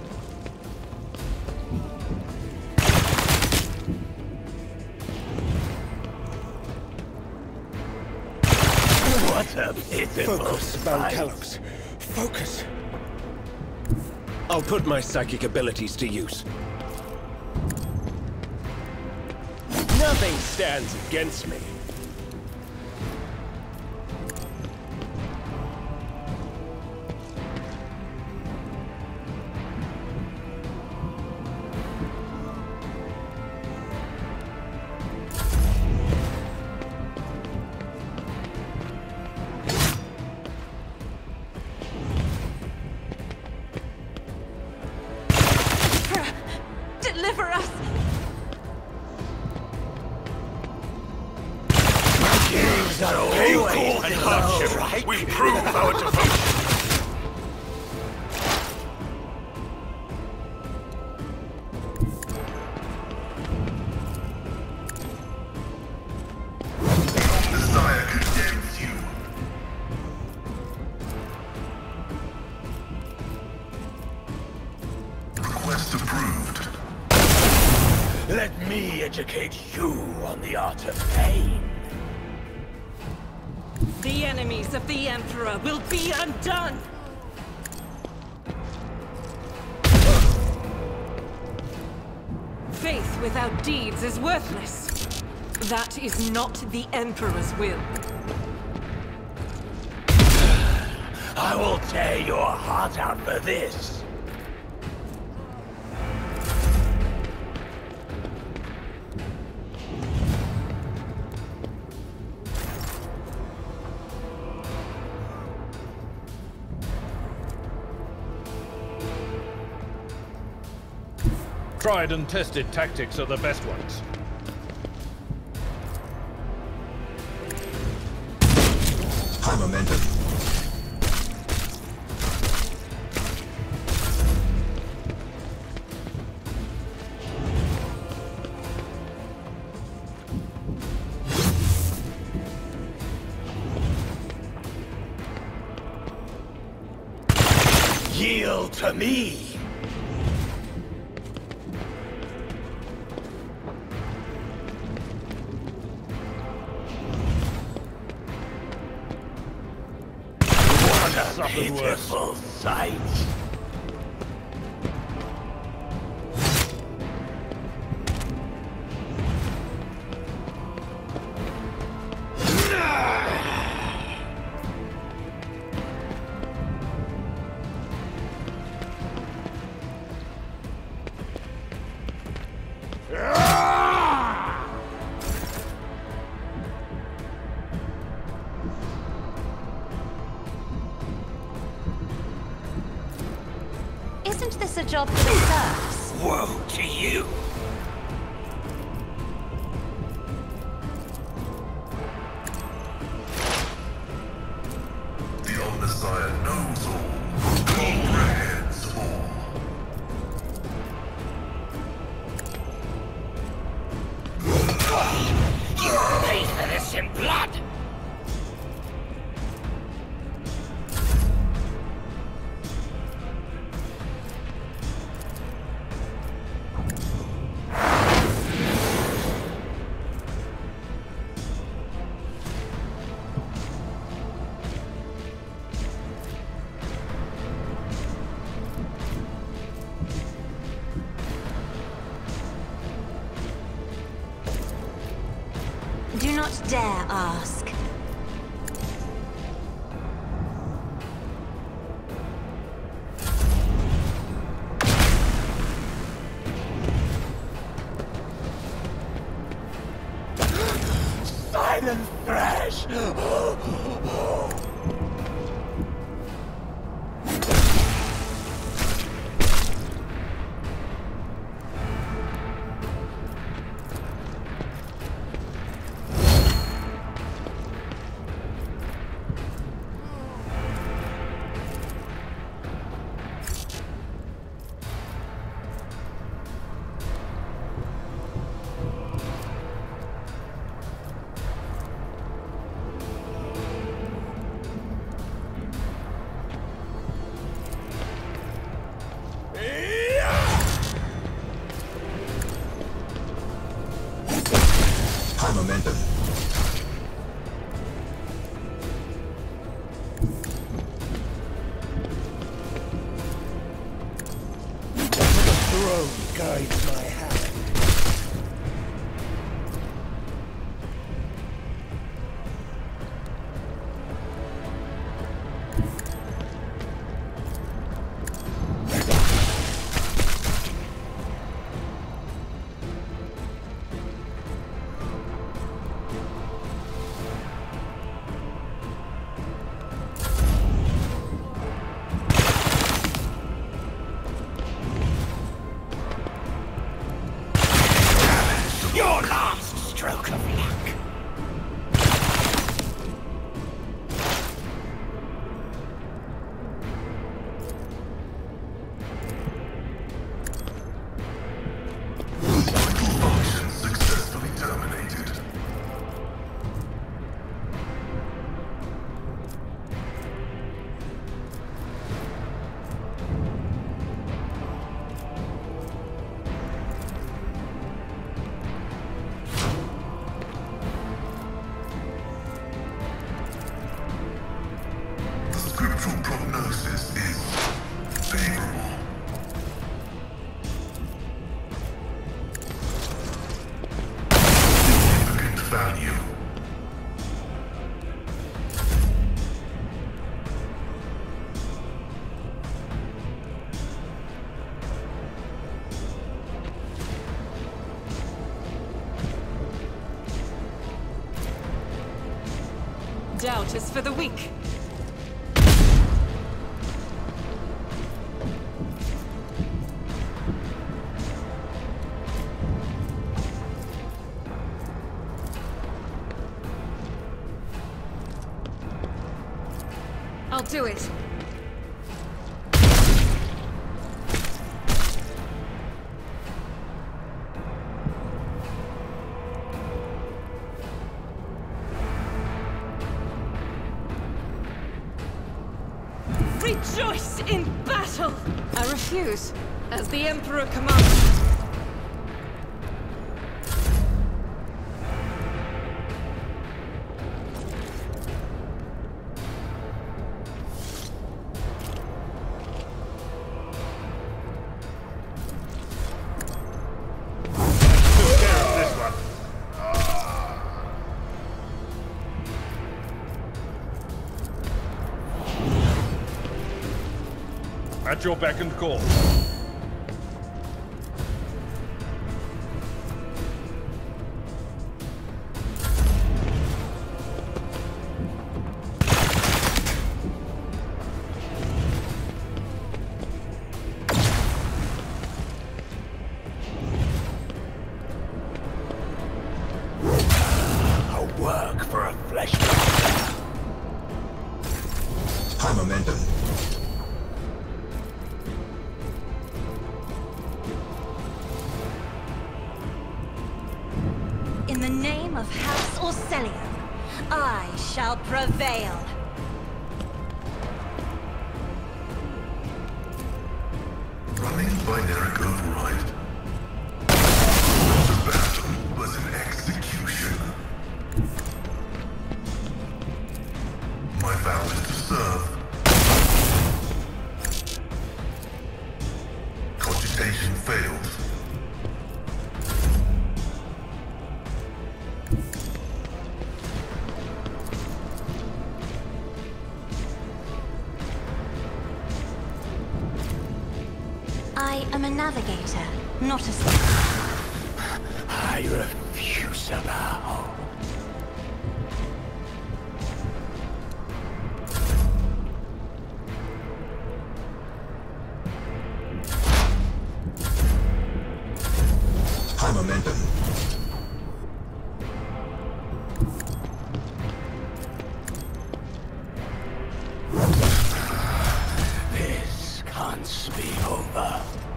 What a pitiful
Focus, Valkalos. Focus. I'll put my psychic abilities to use. Nothing stands against me.
Deliver us!
Games are always
and hardship. We prove our devotion.
Desire condemns you. Request approved.
Let me educate you on the art of pain.
The enemies of the Emperor will be undone! Faith without deeds is worthless. That is not the Emperor's will.
I will tear your heart out for this.
Tried and tested tactics are the best ones.
High momentum.
Yield to me! What a pitiful sight!
Isn't this a job for the serfs?
Woe to you!
The old Messiah knows all. Comprehends all.
You pay for this in blood!
Do not dare ask.
Silent thrash!
Doubt is for the weak. I'll do it. Rejoice in battle! I refuse, as the Emperor commands.
At your beck and call.
A work for a flesh.
High momentum.
In the name of House Orcellium, I shall prevail.
Running binary override. The battle was an execution. My vow is to serve. Cogitation fails.
I am a navigator, not a...
I refuse to bow.
High momentum.
This can't be over.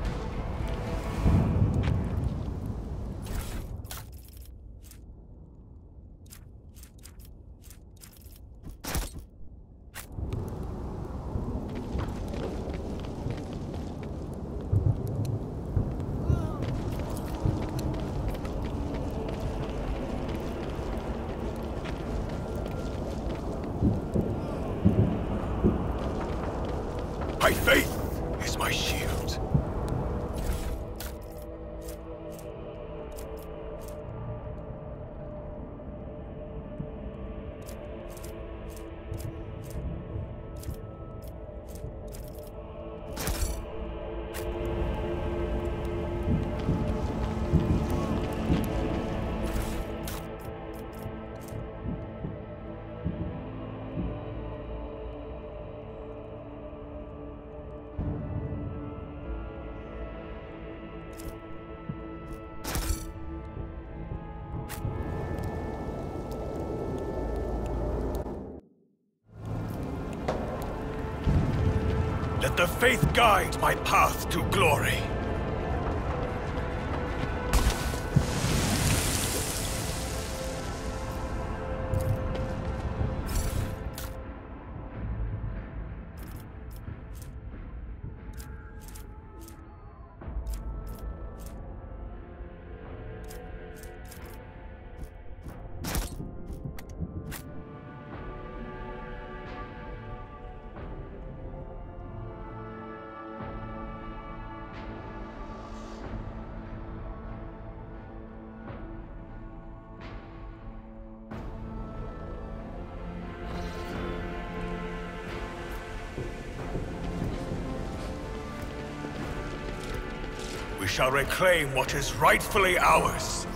My faith is my shield. Let the faith guide my path to glory. We shall reclaim what is rightfully ours.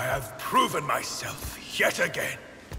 I have proven myself yet again.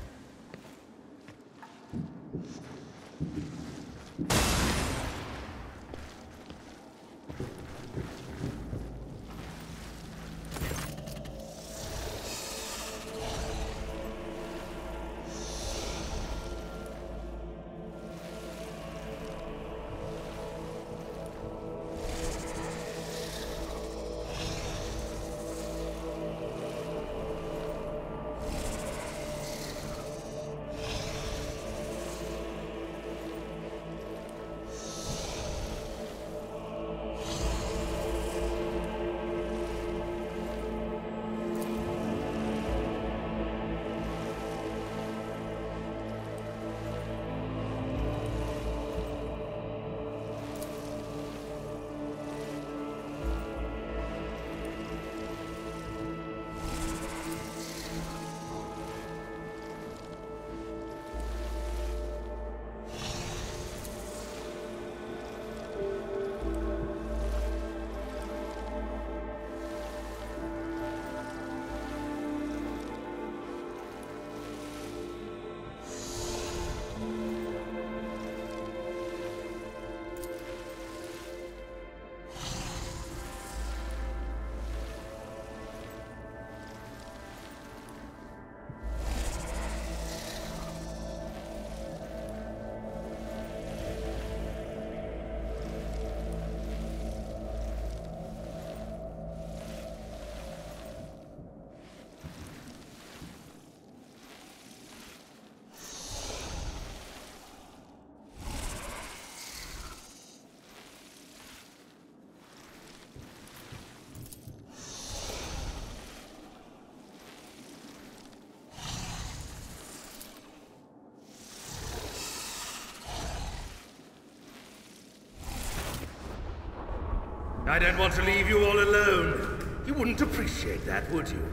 I don't want to leave you all alone. You wouldn't appreciate that, would you?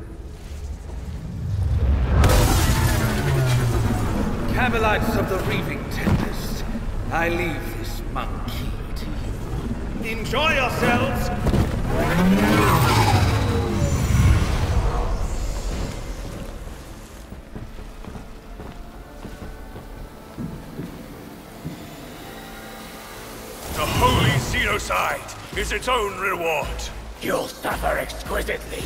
Cabalites of the Reaving Tempest, I leave this monkey to you. Enjoy yourselves!
The holy Xenocide is its own reward.
You'll suffer exquisitely.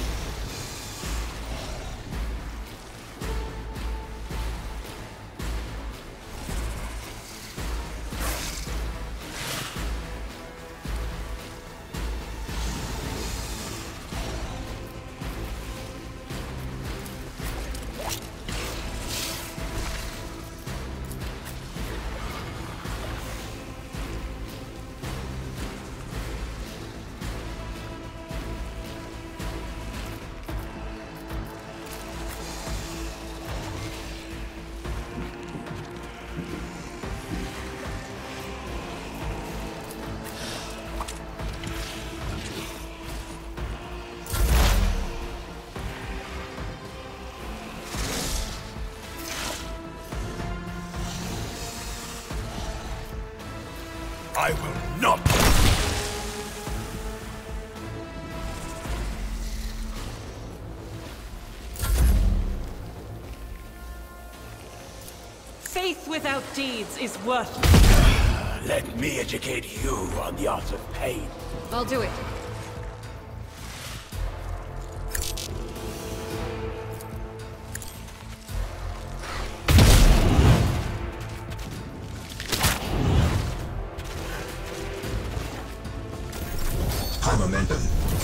I will not!
Faith without deeds is worthless.
Let me educate you on the art of pain.
I'll do it.
High momentum.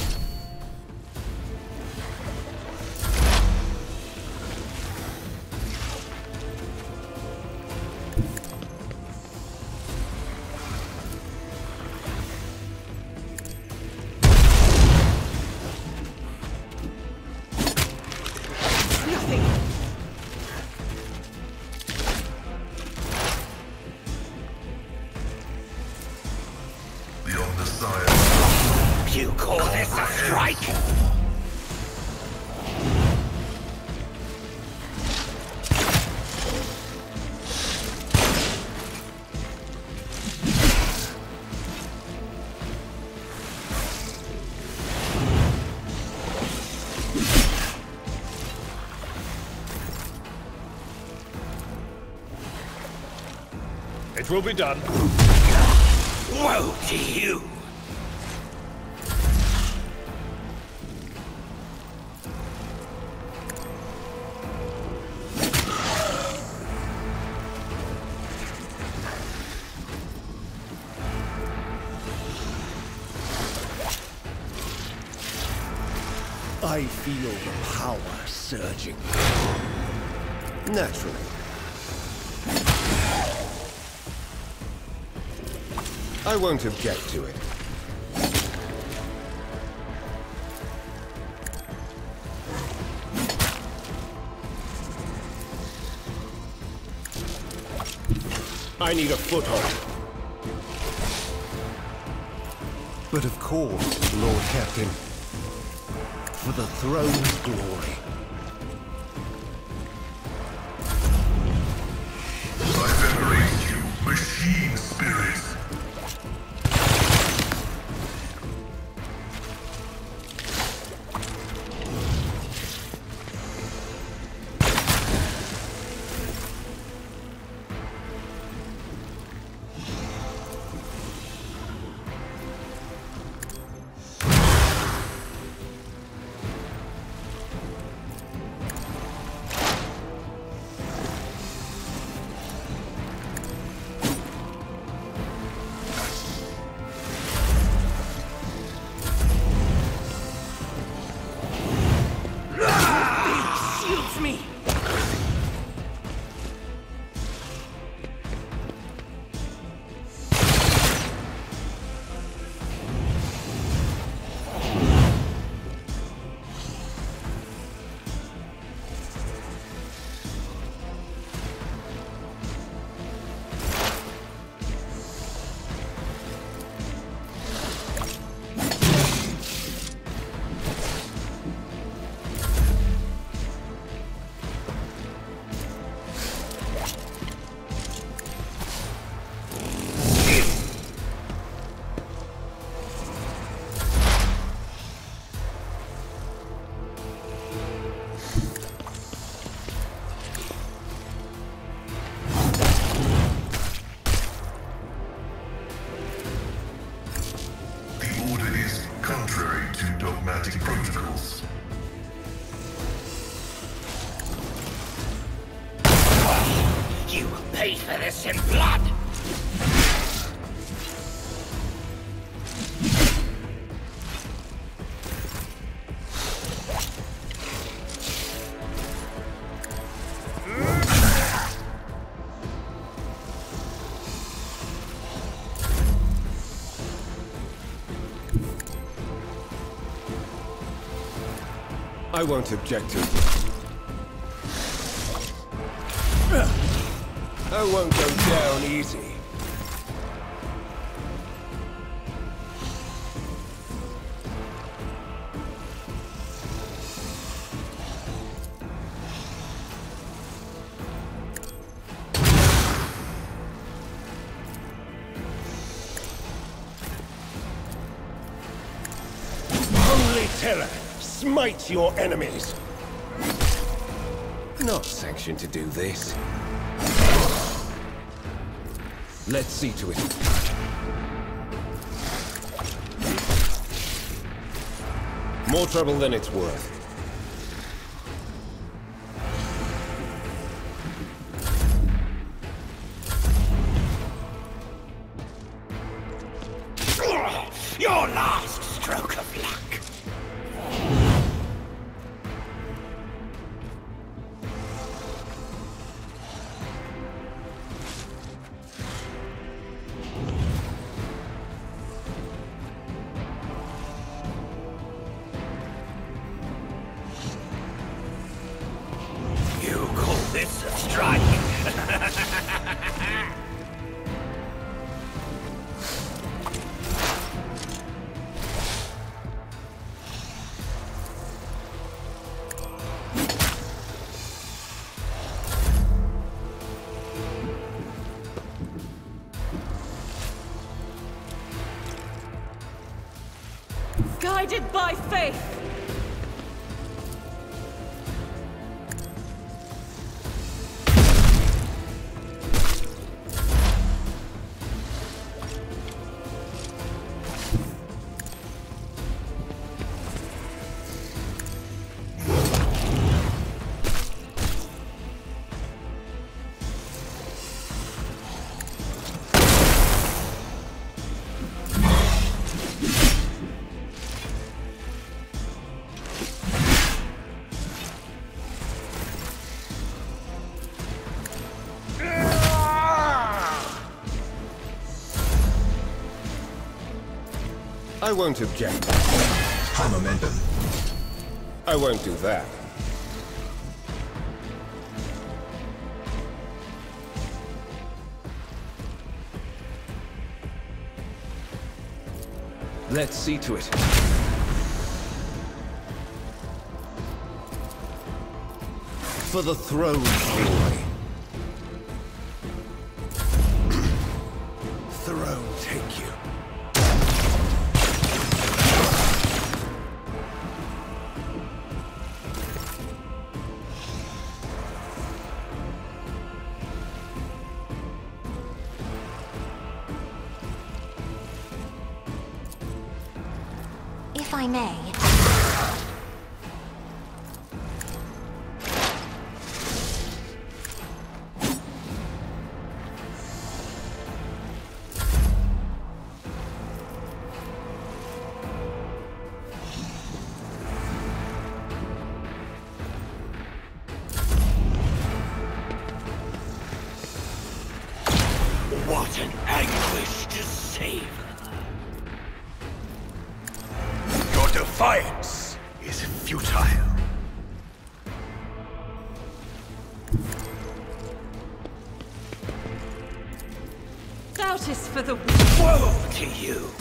Beyond the science.
You call this a strike?
It will be done.
Woe to you!
I feel the power surging. Naturally. I won't object to it. I need a foothold. But of course, Lord Captain. For the throne's glory.
I venerate you, machine spirits. Protocols.
You will pay for this in blood!
I won't object to it. I won't go down easy. Holy terror! Smite your enemies! Not sanctioned to do this. Let's see to it. More trouble than it's worth.
Your last stroke of luck! This a strike!
Guided by faith!
I won't object.
High momentum.
I won't do that. Let's see to it. For the throne, boy. Throne take you.
If I may.
What an anguish to savor.
Your defiance is futile.
Doubt is for the weak.
Woe to you!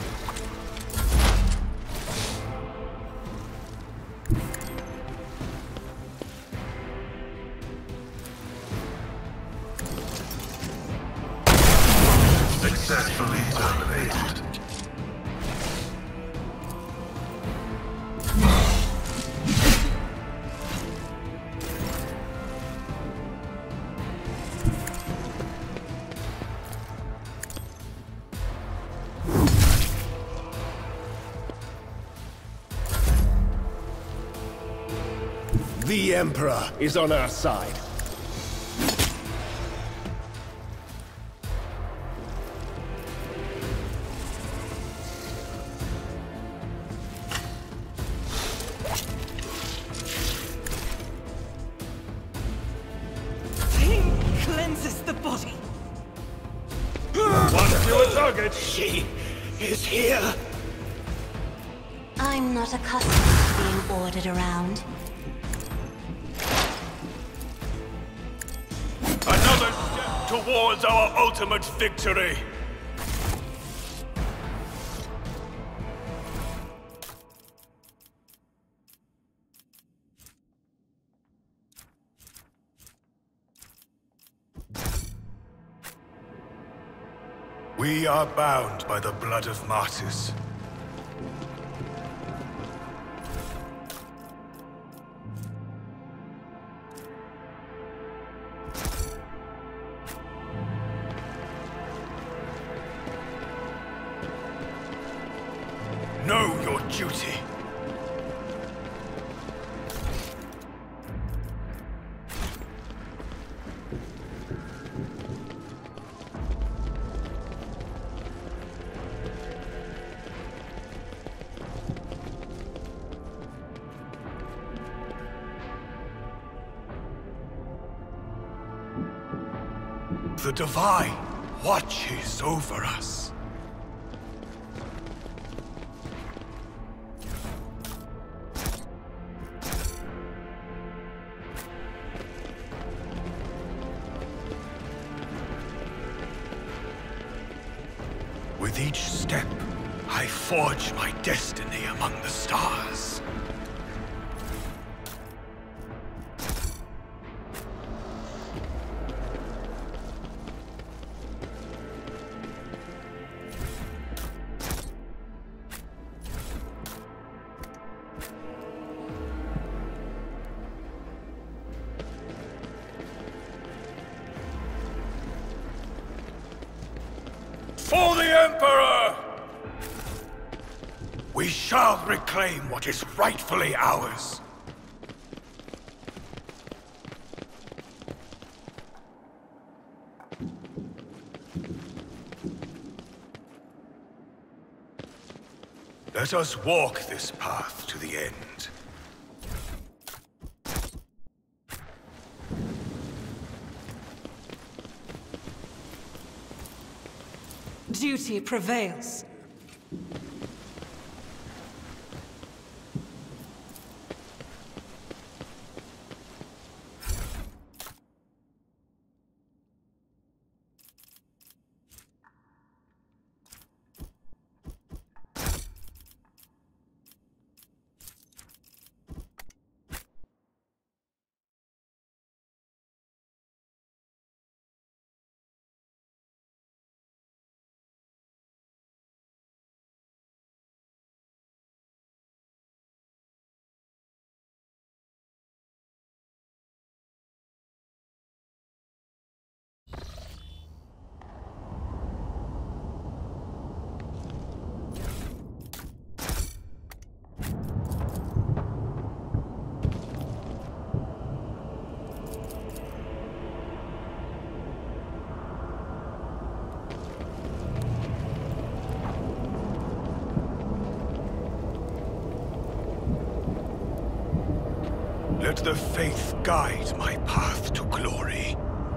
Successfully terminated.
The Emperor is on our side.
Pain cleanses the body.
One fewer target.
She is here!
I'm not accustomed to being ordered around.
Another step towards our ultimate victory. We are bound by the blood of martyrs. Know your duty. The Divine watches over us. With each step, I forge my destiny among the stars. For the Emperor! We shall reclaim what is rightfully ours. Let us walk this path to the end.
Duty prevails.
Let the faith guide my path to glory.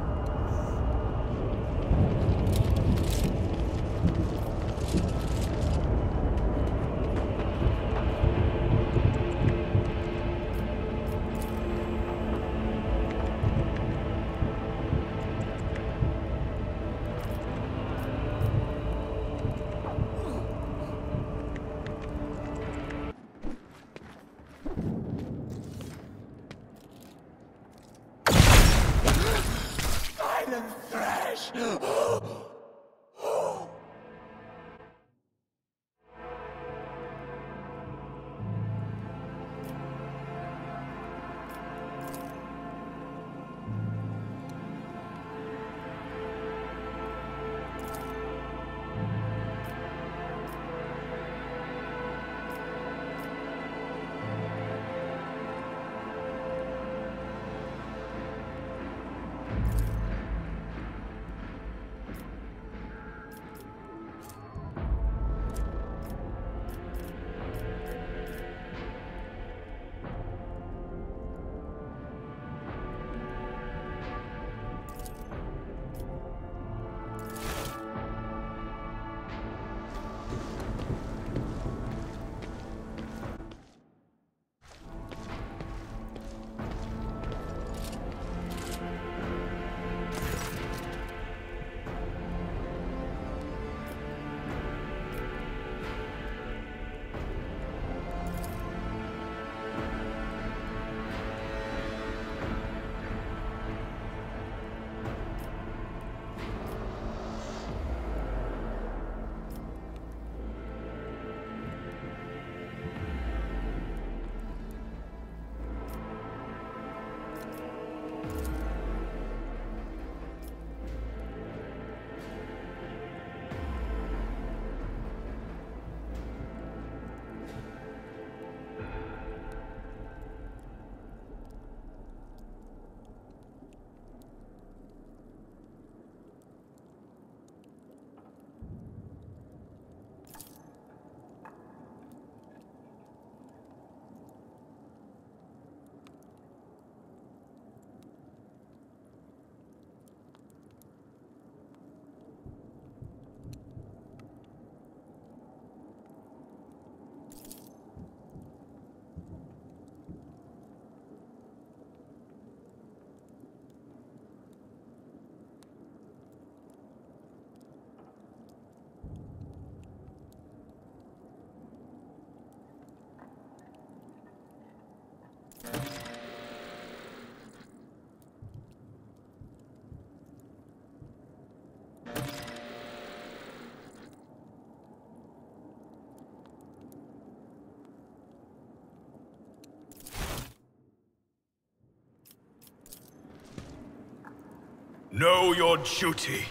Know your duty.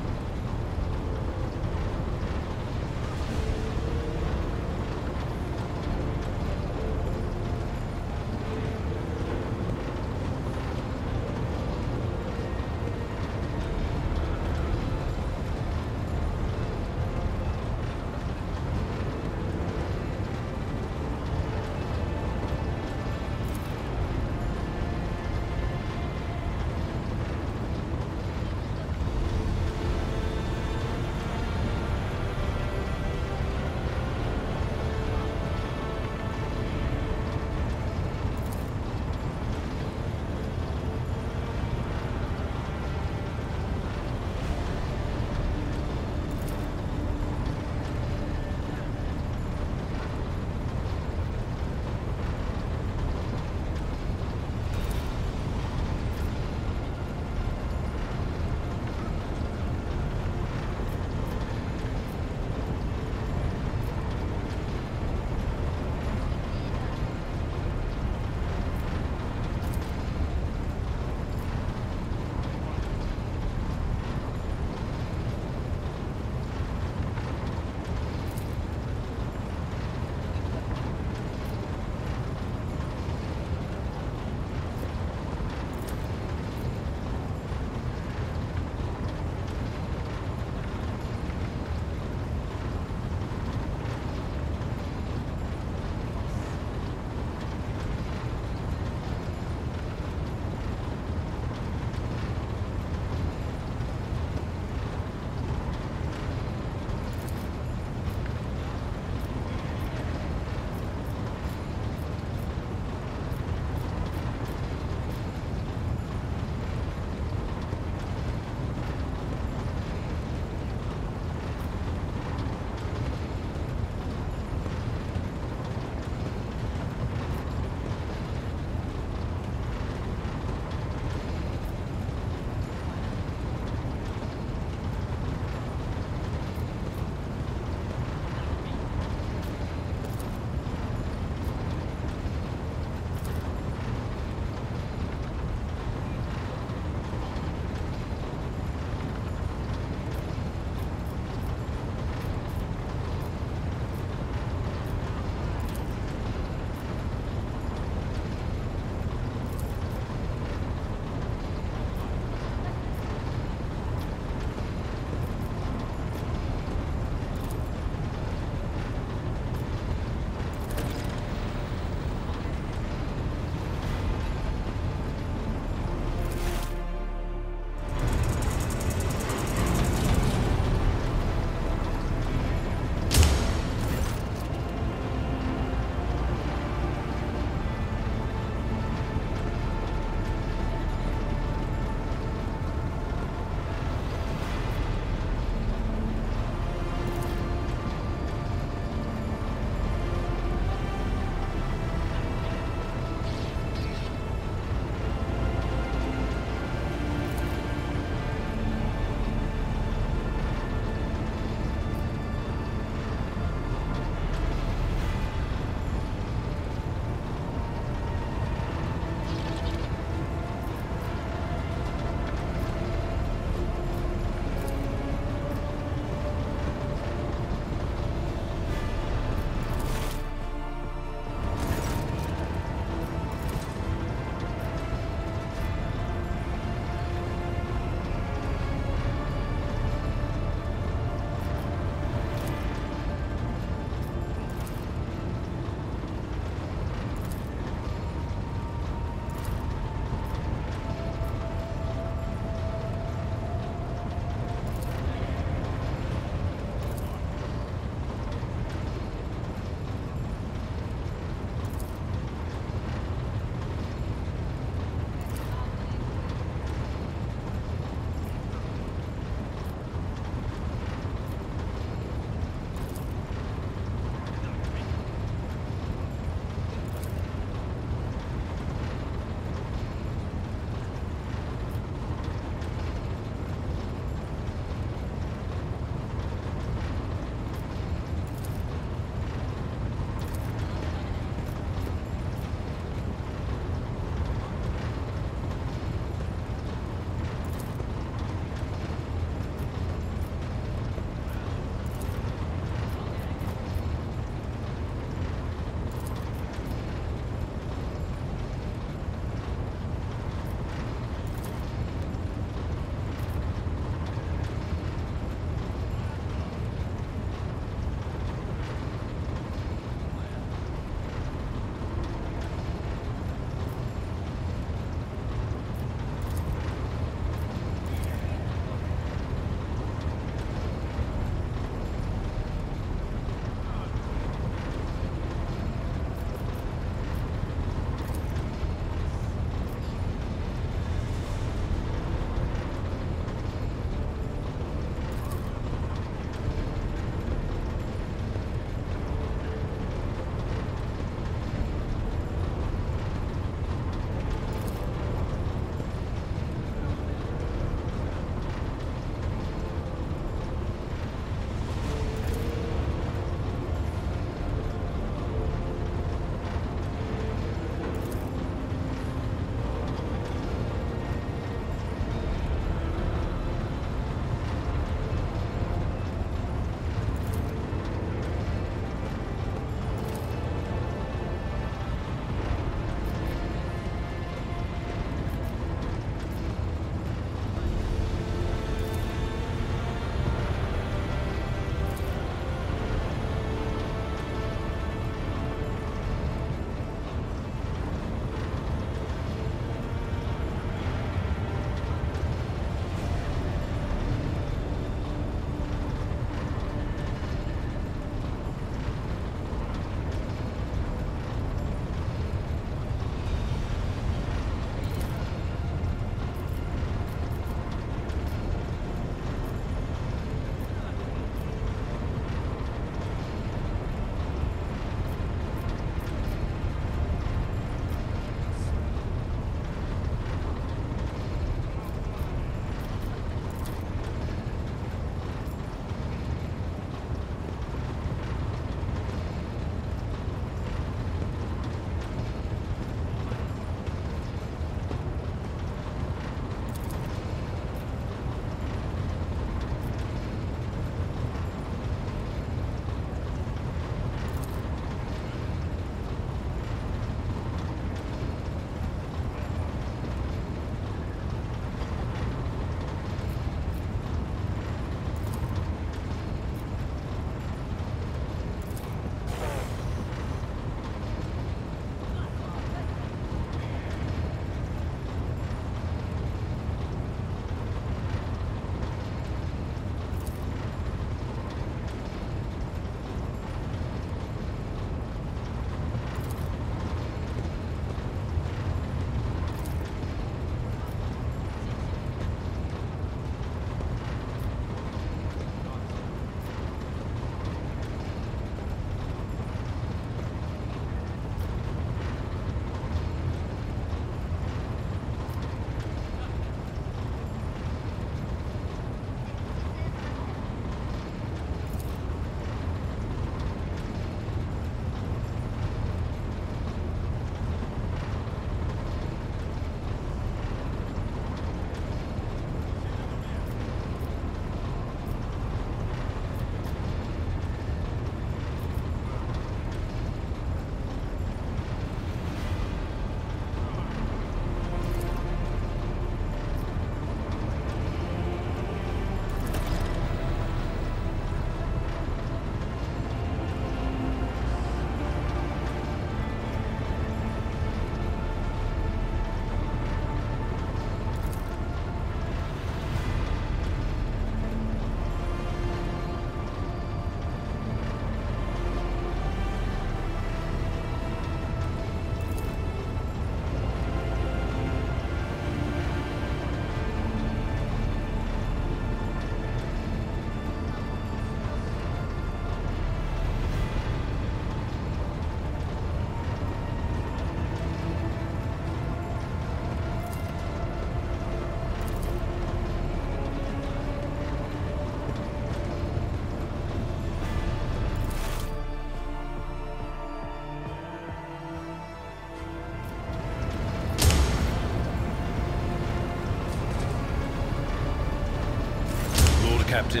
Captain.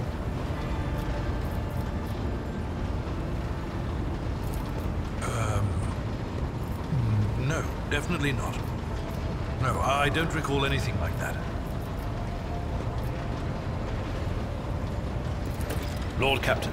No, definitely not. No, I don't recall anything like that.
Lord Captain.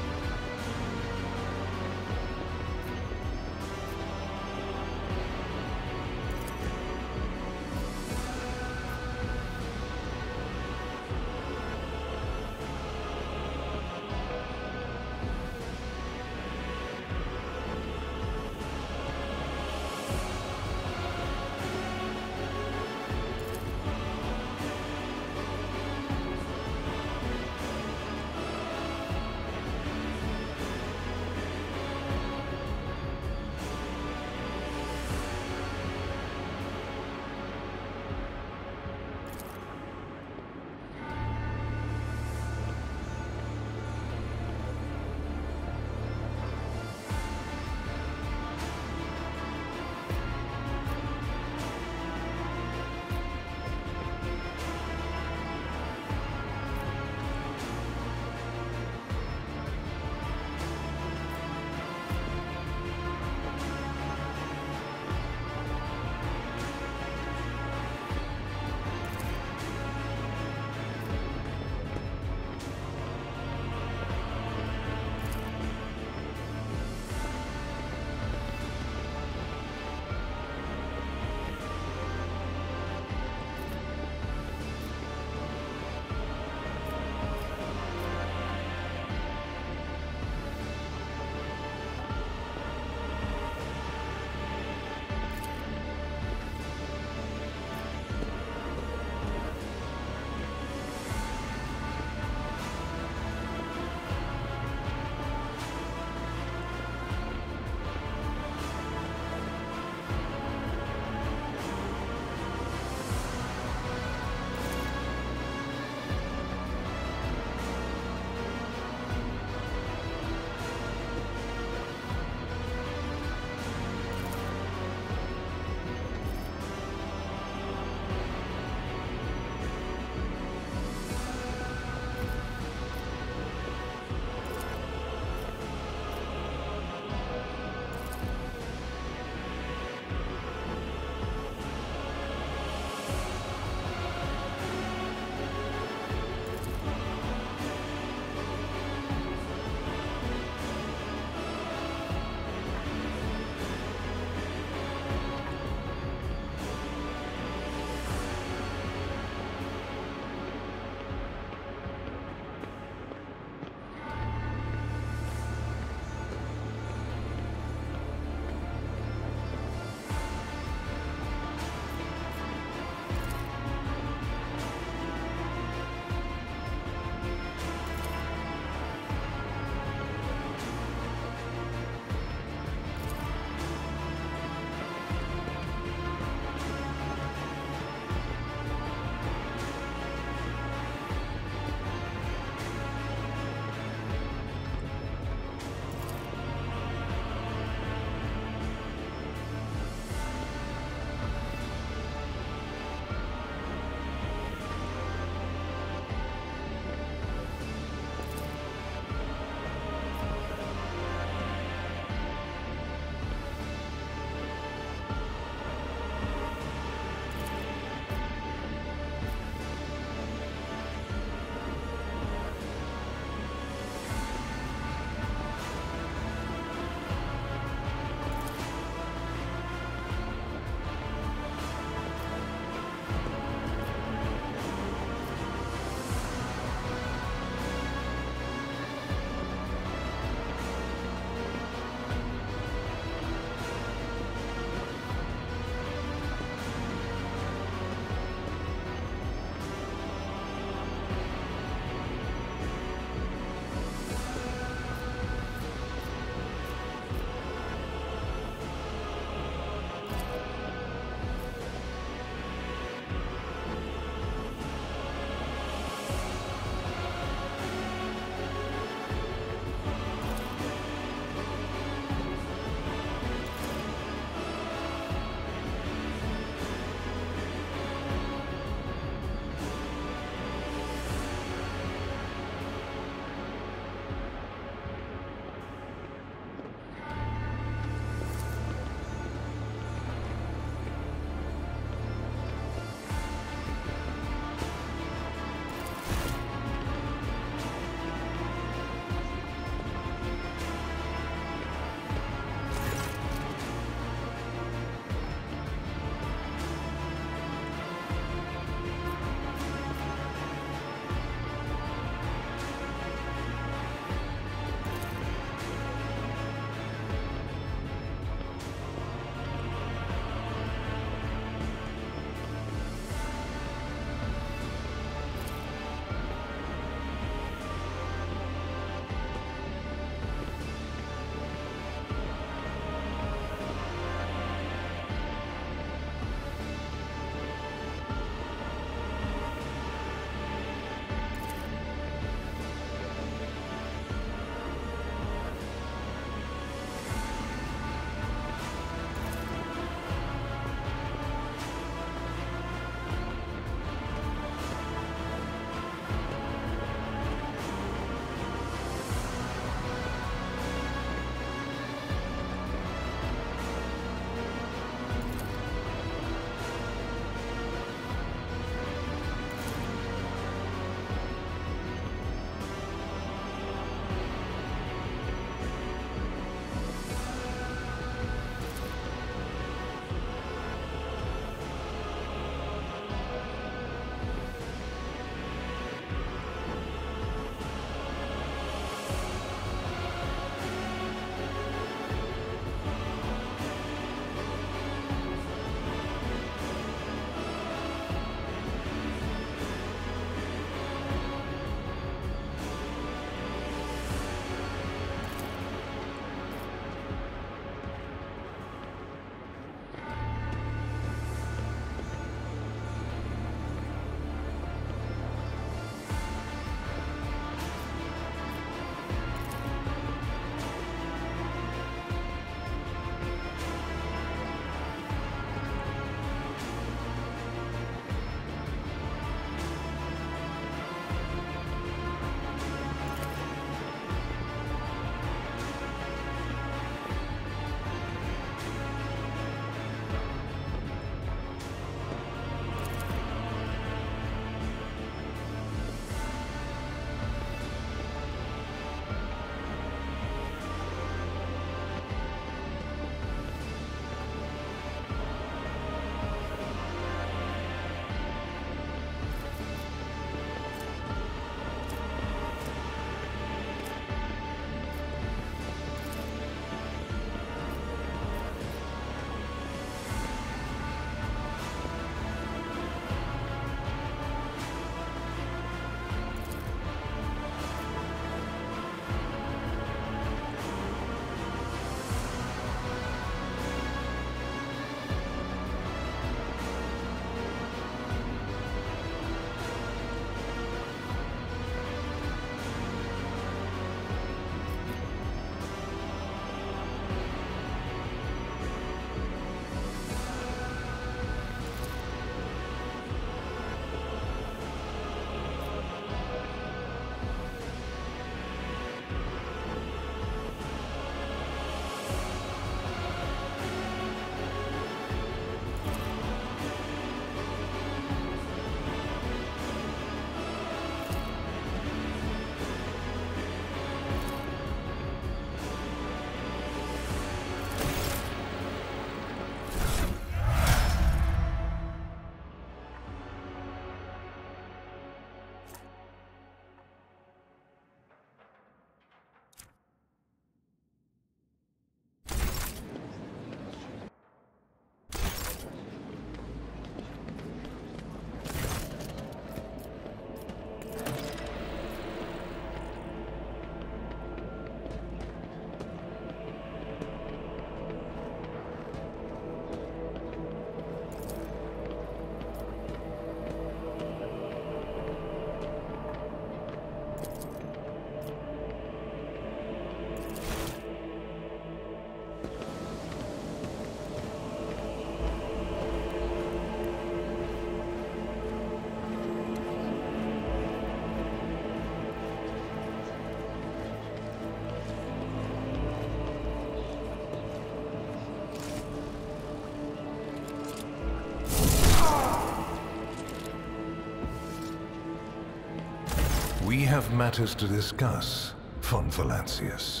We have matters to discuss, von Valancius.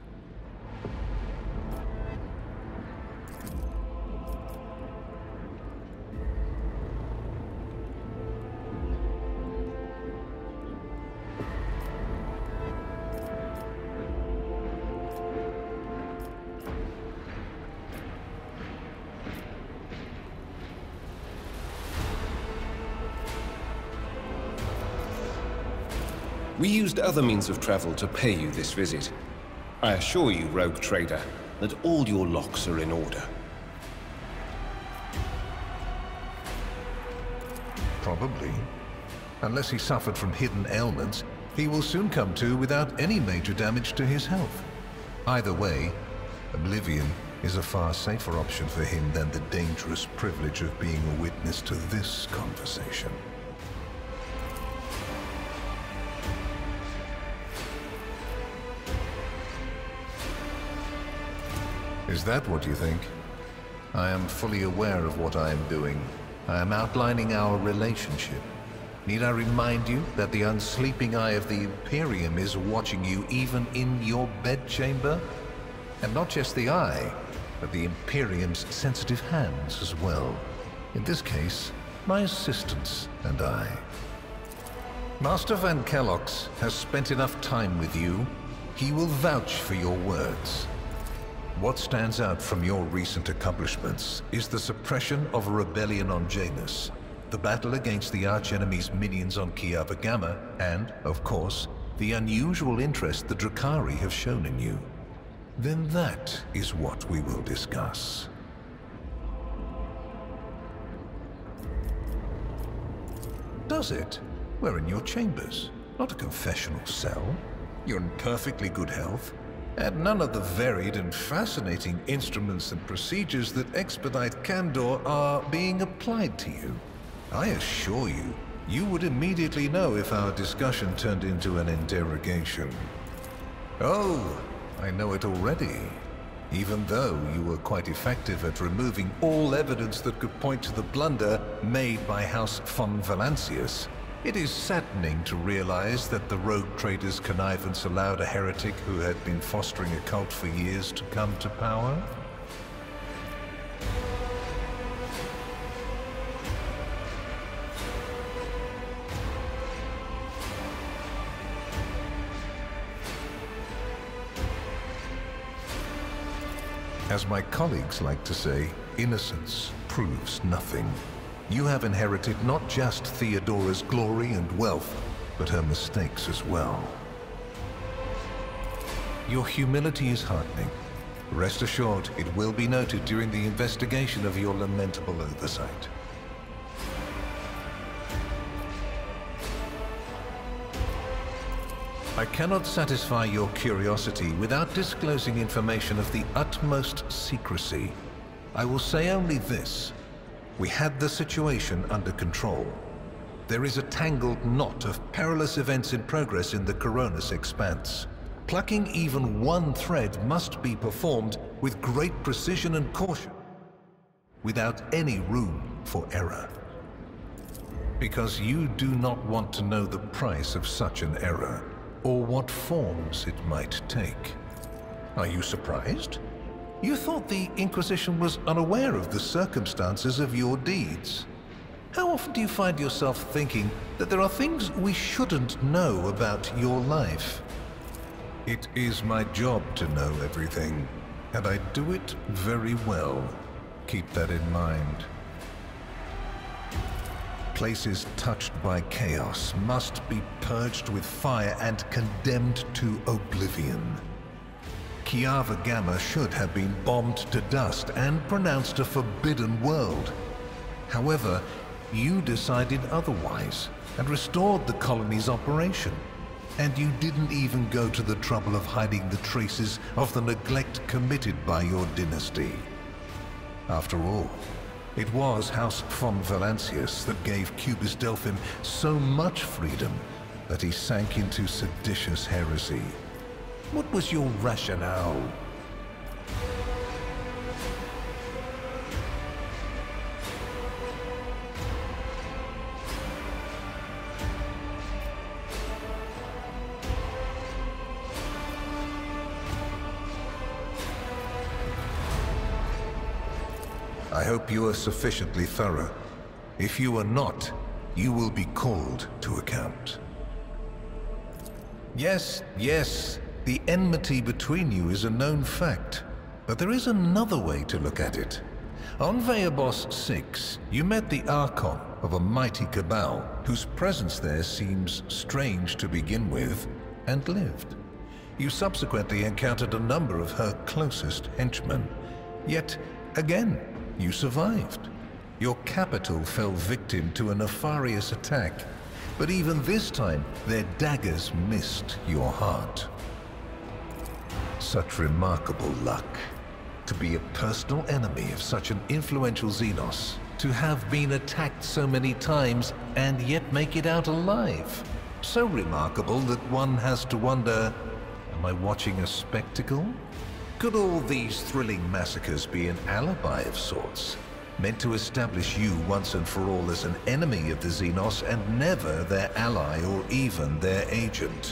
We used other means of travel to pay you this visit. I assure you, rogue trader, that all your locks are in order.
Probably. Unless he suffered from hidden ailments, he will soon come to without any major damage to his health. Either way, oblivion is a far safer option for him than the dangerous privilege of being a witness to this conversation. Is that what you think? I am fully aware of what I am doing. I am outlining our relationship. Need I remind you that the unsleeping eye of the Imperium is watching you even in your bedchamber? And not just the eye, but the Imperium's sensitive hands as well. In this case, my assistants and I. Master Van Kellox has spent enough time with you. He will vouch for your words. What stands out from your recent accomplishments is the suppression of a rebellion on Janus, the battle against the archenemy's minions on Kiava Gamma, and, of course, the unusual interest the Drakari have shown in you. Then that is what we will discuss. Does it? We're in your chambers, not a confessional cell. You're in perfectly good health. And none of the varied and fascinating instruments and procedures that expedite Candor are being applied to you. I assure you, you would immediately know if our discussion turned into an interrogation. Oh, I know it already. Even though you were quite effective at removing all evidence that could point to the blunder made by House von Valancius, it is saddening to realize that the rogue trader's connivance allowed a heretic who had been fostering a cult for years to come to power. As my colleagues like to say, innocence proves nothing. You have inherited not just Theodora's glory and wealth, but her mistakes as well. Your humility is heartening. Rest assured, it will be noted during the investigation of your lamentable oversight. I cannot satisfy your curiosity without disclosing information of the utmost secrecy. I will say only this. We had the situation under control. There is a tangled knot of perilous events in progress in the Coronis expanse. Plucking even one thread must be performed with great precision and caution, without any room for error. Because you do not want to know the price of such an error, or what forms it might take. Are you surprised? You thought the Inquisition was unaware of the circumstances of your deeds. How often do you find yourself thinking that there are things we shouldn't know about your life? It is my job to know everything, and I do it very well. Keep that in mind. Places touched by chaos must be purged with fire and condemned to oblivion. Kiava Gamma should have been bombed to dust and pronounced a forbidden world. However, you decided otherwise and restored the colony's operation. And you didn't even go to the trouble of hiding the traces of the neglect committed by your dynasty. After all, it was House von Valancius that gave Cubus Delphim so much freedom that he sank into seditious heresy. What was your rationale? hope you are sufficiently thorough. If you are not, you will be called to account. Yes, the enmity between you is a known fact, but there is another way to look at it. On Veabos 6, you met the Archon of a mighty cabal, whose presence there seems strange to begin with, and lived. You subsequently encountered a number of her closest henchmen, yet, again, you survived. Your capital fell victim to a nefarious attack, but even this time, their daggers missed your heart. Such remarkable luck. To be a personal enemy of such an influential Xenos, to have been attacked so many times and yet make it out alive. So remarkable that one has to wonder, am I watching a spectacle? Could all these thrilling massacres be an alibi of sorts, meant to establish you once and for all as an enemy of the Xenos and never their ally or even their agent?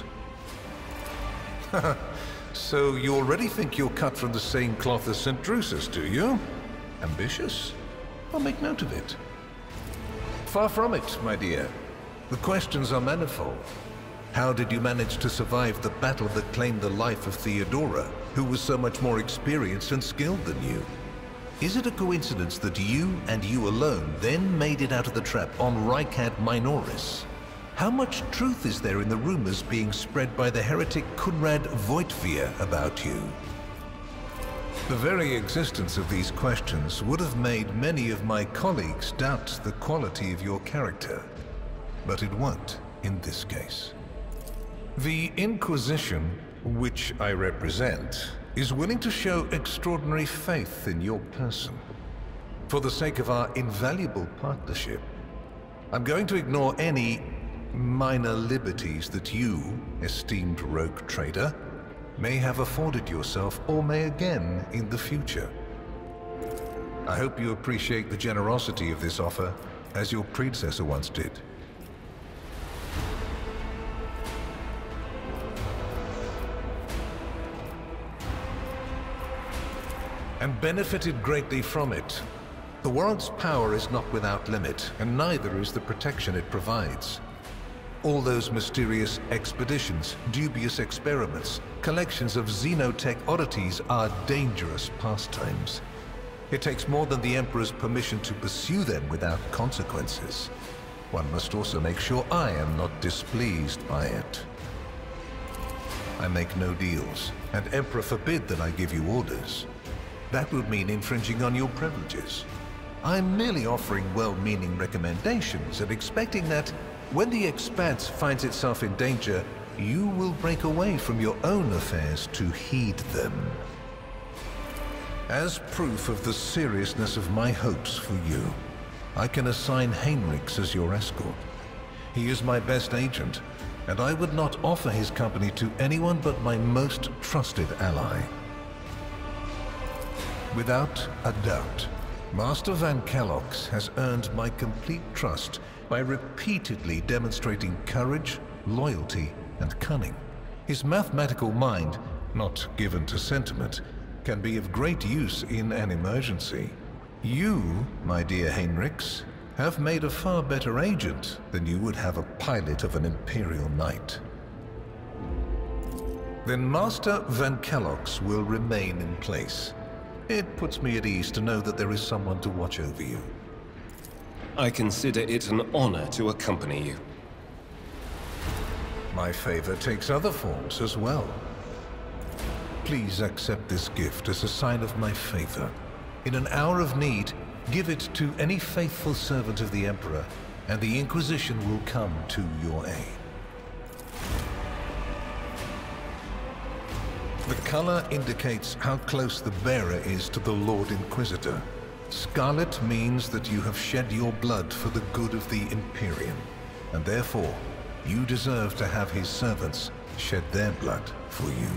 So you already think you're cut from the same cloth as St. Drusus, do you? Ambitious? I'll make note of it. Far from it, my dear. The questions are manifold. How did you manage to survive the battle that claimed the life of Theodora, who was so much more experienced and skilled than you? Is it a coincidence that you and you alone then made it out of the trap on Owlcat Minoris? How much truth is there in the rumors being spread by the heretic Kunrad Voitvia about you? The very existence of these questions would have made many of my colleagues doubt the quality of your character, but it won't in this case. The Inquisition, which I represent, is willing to show extraordinary faith in your person. For the sake of our invaluable partnership, I'm going to ignore any minor liberties that you, esteemed rogue trader, may have afforded yourself or may again in the future. I hope you appreciate the generosity of this offer, as your predecessor once did. And benefited greatly from it. The world's power is not without limit, and neither is the protection it provides. All those mysterious expeditions, dubious experiments, collections of xenotech oddities are dangerous pastimes. It takes more than the Emperor's permission to pursue them without consequences. One must also make sure I am not displeased by it. I make no deals, and Emperor forbid that I give you orders. That would mean infringing on your privileges. I'm merely offering well-meaning recommendations and expecting that when the Expanse finds itself in danger, you will break away from your own affairs to heed them. As proof of the seriousness of my hopes for you, I can assign Heinrichs as your escort. He is my best agent, and I would not offer his company to anyone but my most trusted ally. Without a doubt, Master Van Kellox has earned my complete trust by repeatedly demonstrating courage, loyalty, and cunning. His mathematical mind, not given to sentiment, can be of great use in an emergency. You, my dear Heinrichs, have made a far better agent than you would have a pilot of an Imperial Knight. Then Master Van Kellox will remain in place. It puts me at ease to know that there is someone to watch over you.
I consider it an honor to accompany you.
My favor takes other forms as well. Please accept this gift as a sign of my favor. In an hour of need, give it to any faithful servant of the Emperor, and the Inquisition will come to your aid. The color indicates how close the bearer is to the Lord Inquisitor. Scarlet means that you have shed your blood for the good of the Imperium, and therefore, you deserve to have his servants shed their blood for you.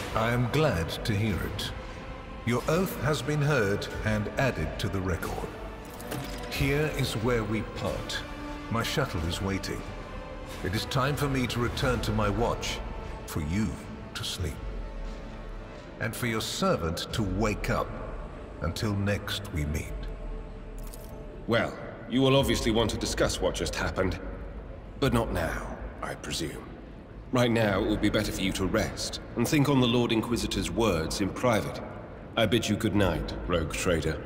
I am glad to hear it. Your oath has been heard and added to the record. Here is where we part. My shuttle is waiting. It is time for me to return to my watch, for you to sleep. And for your servant to wake up until next we meet.
Well, you will obviously want to discuss what just happened. But not now, I presume. Right now, it would be better for you to rest and think on the Lord Inquisitor's words in private. I bid you good night, rogue trader.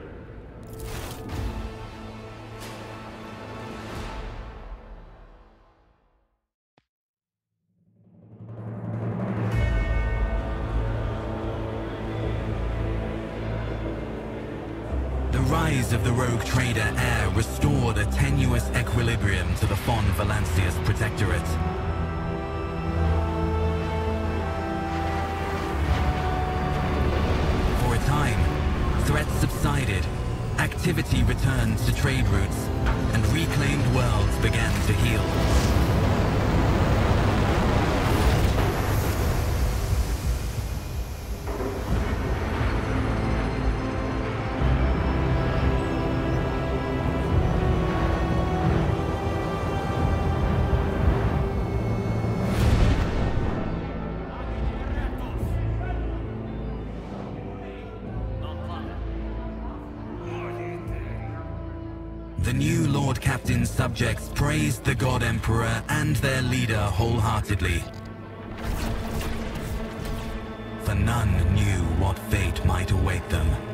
The rise of the rogue trader heir restored a tenuous equilibrium to the Fon Valancius Protectorate. For a time, threats subsided, activity returned to trade routes, and reclaimed worlds began to heal. The new Lord Captain's subjects praised the God Emperor and their leader wholeheartedly. For none knew what fate might await them.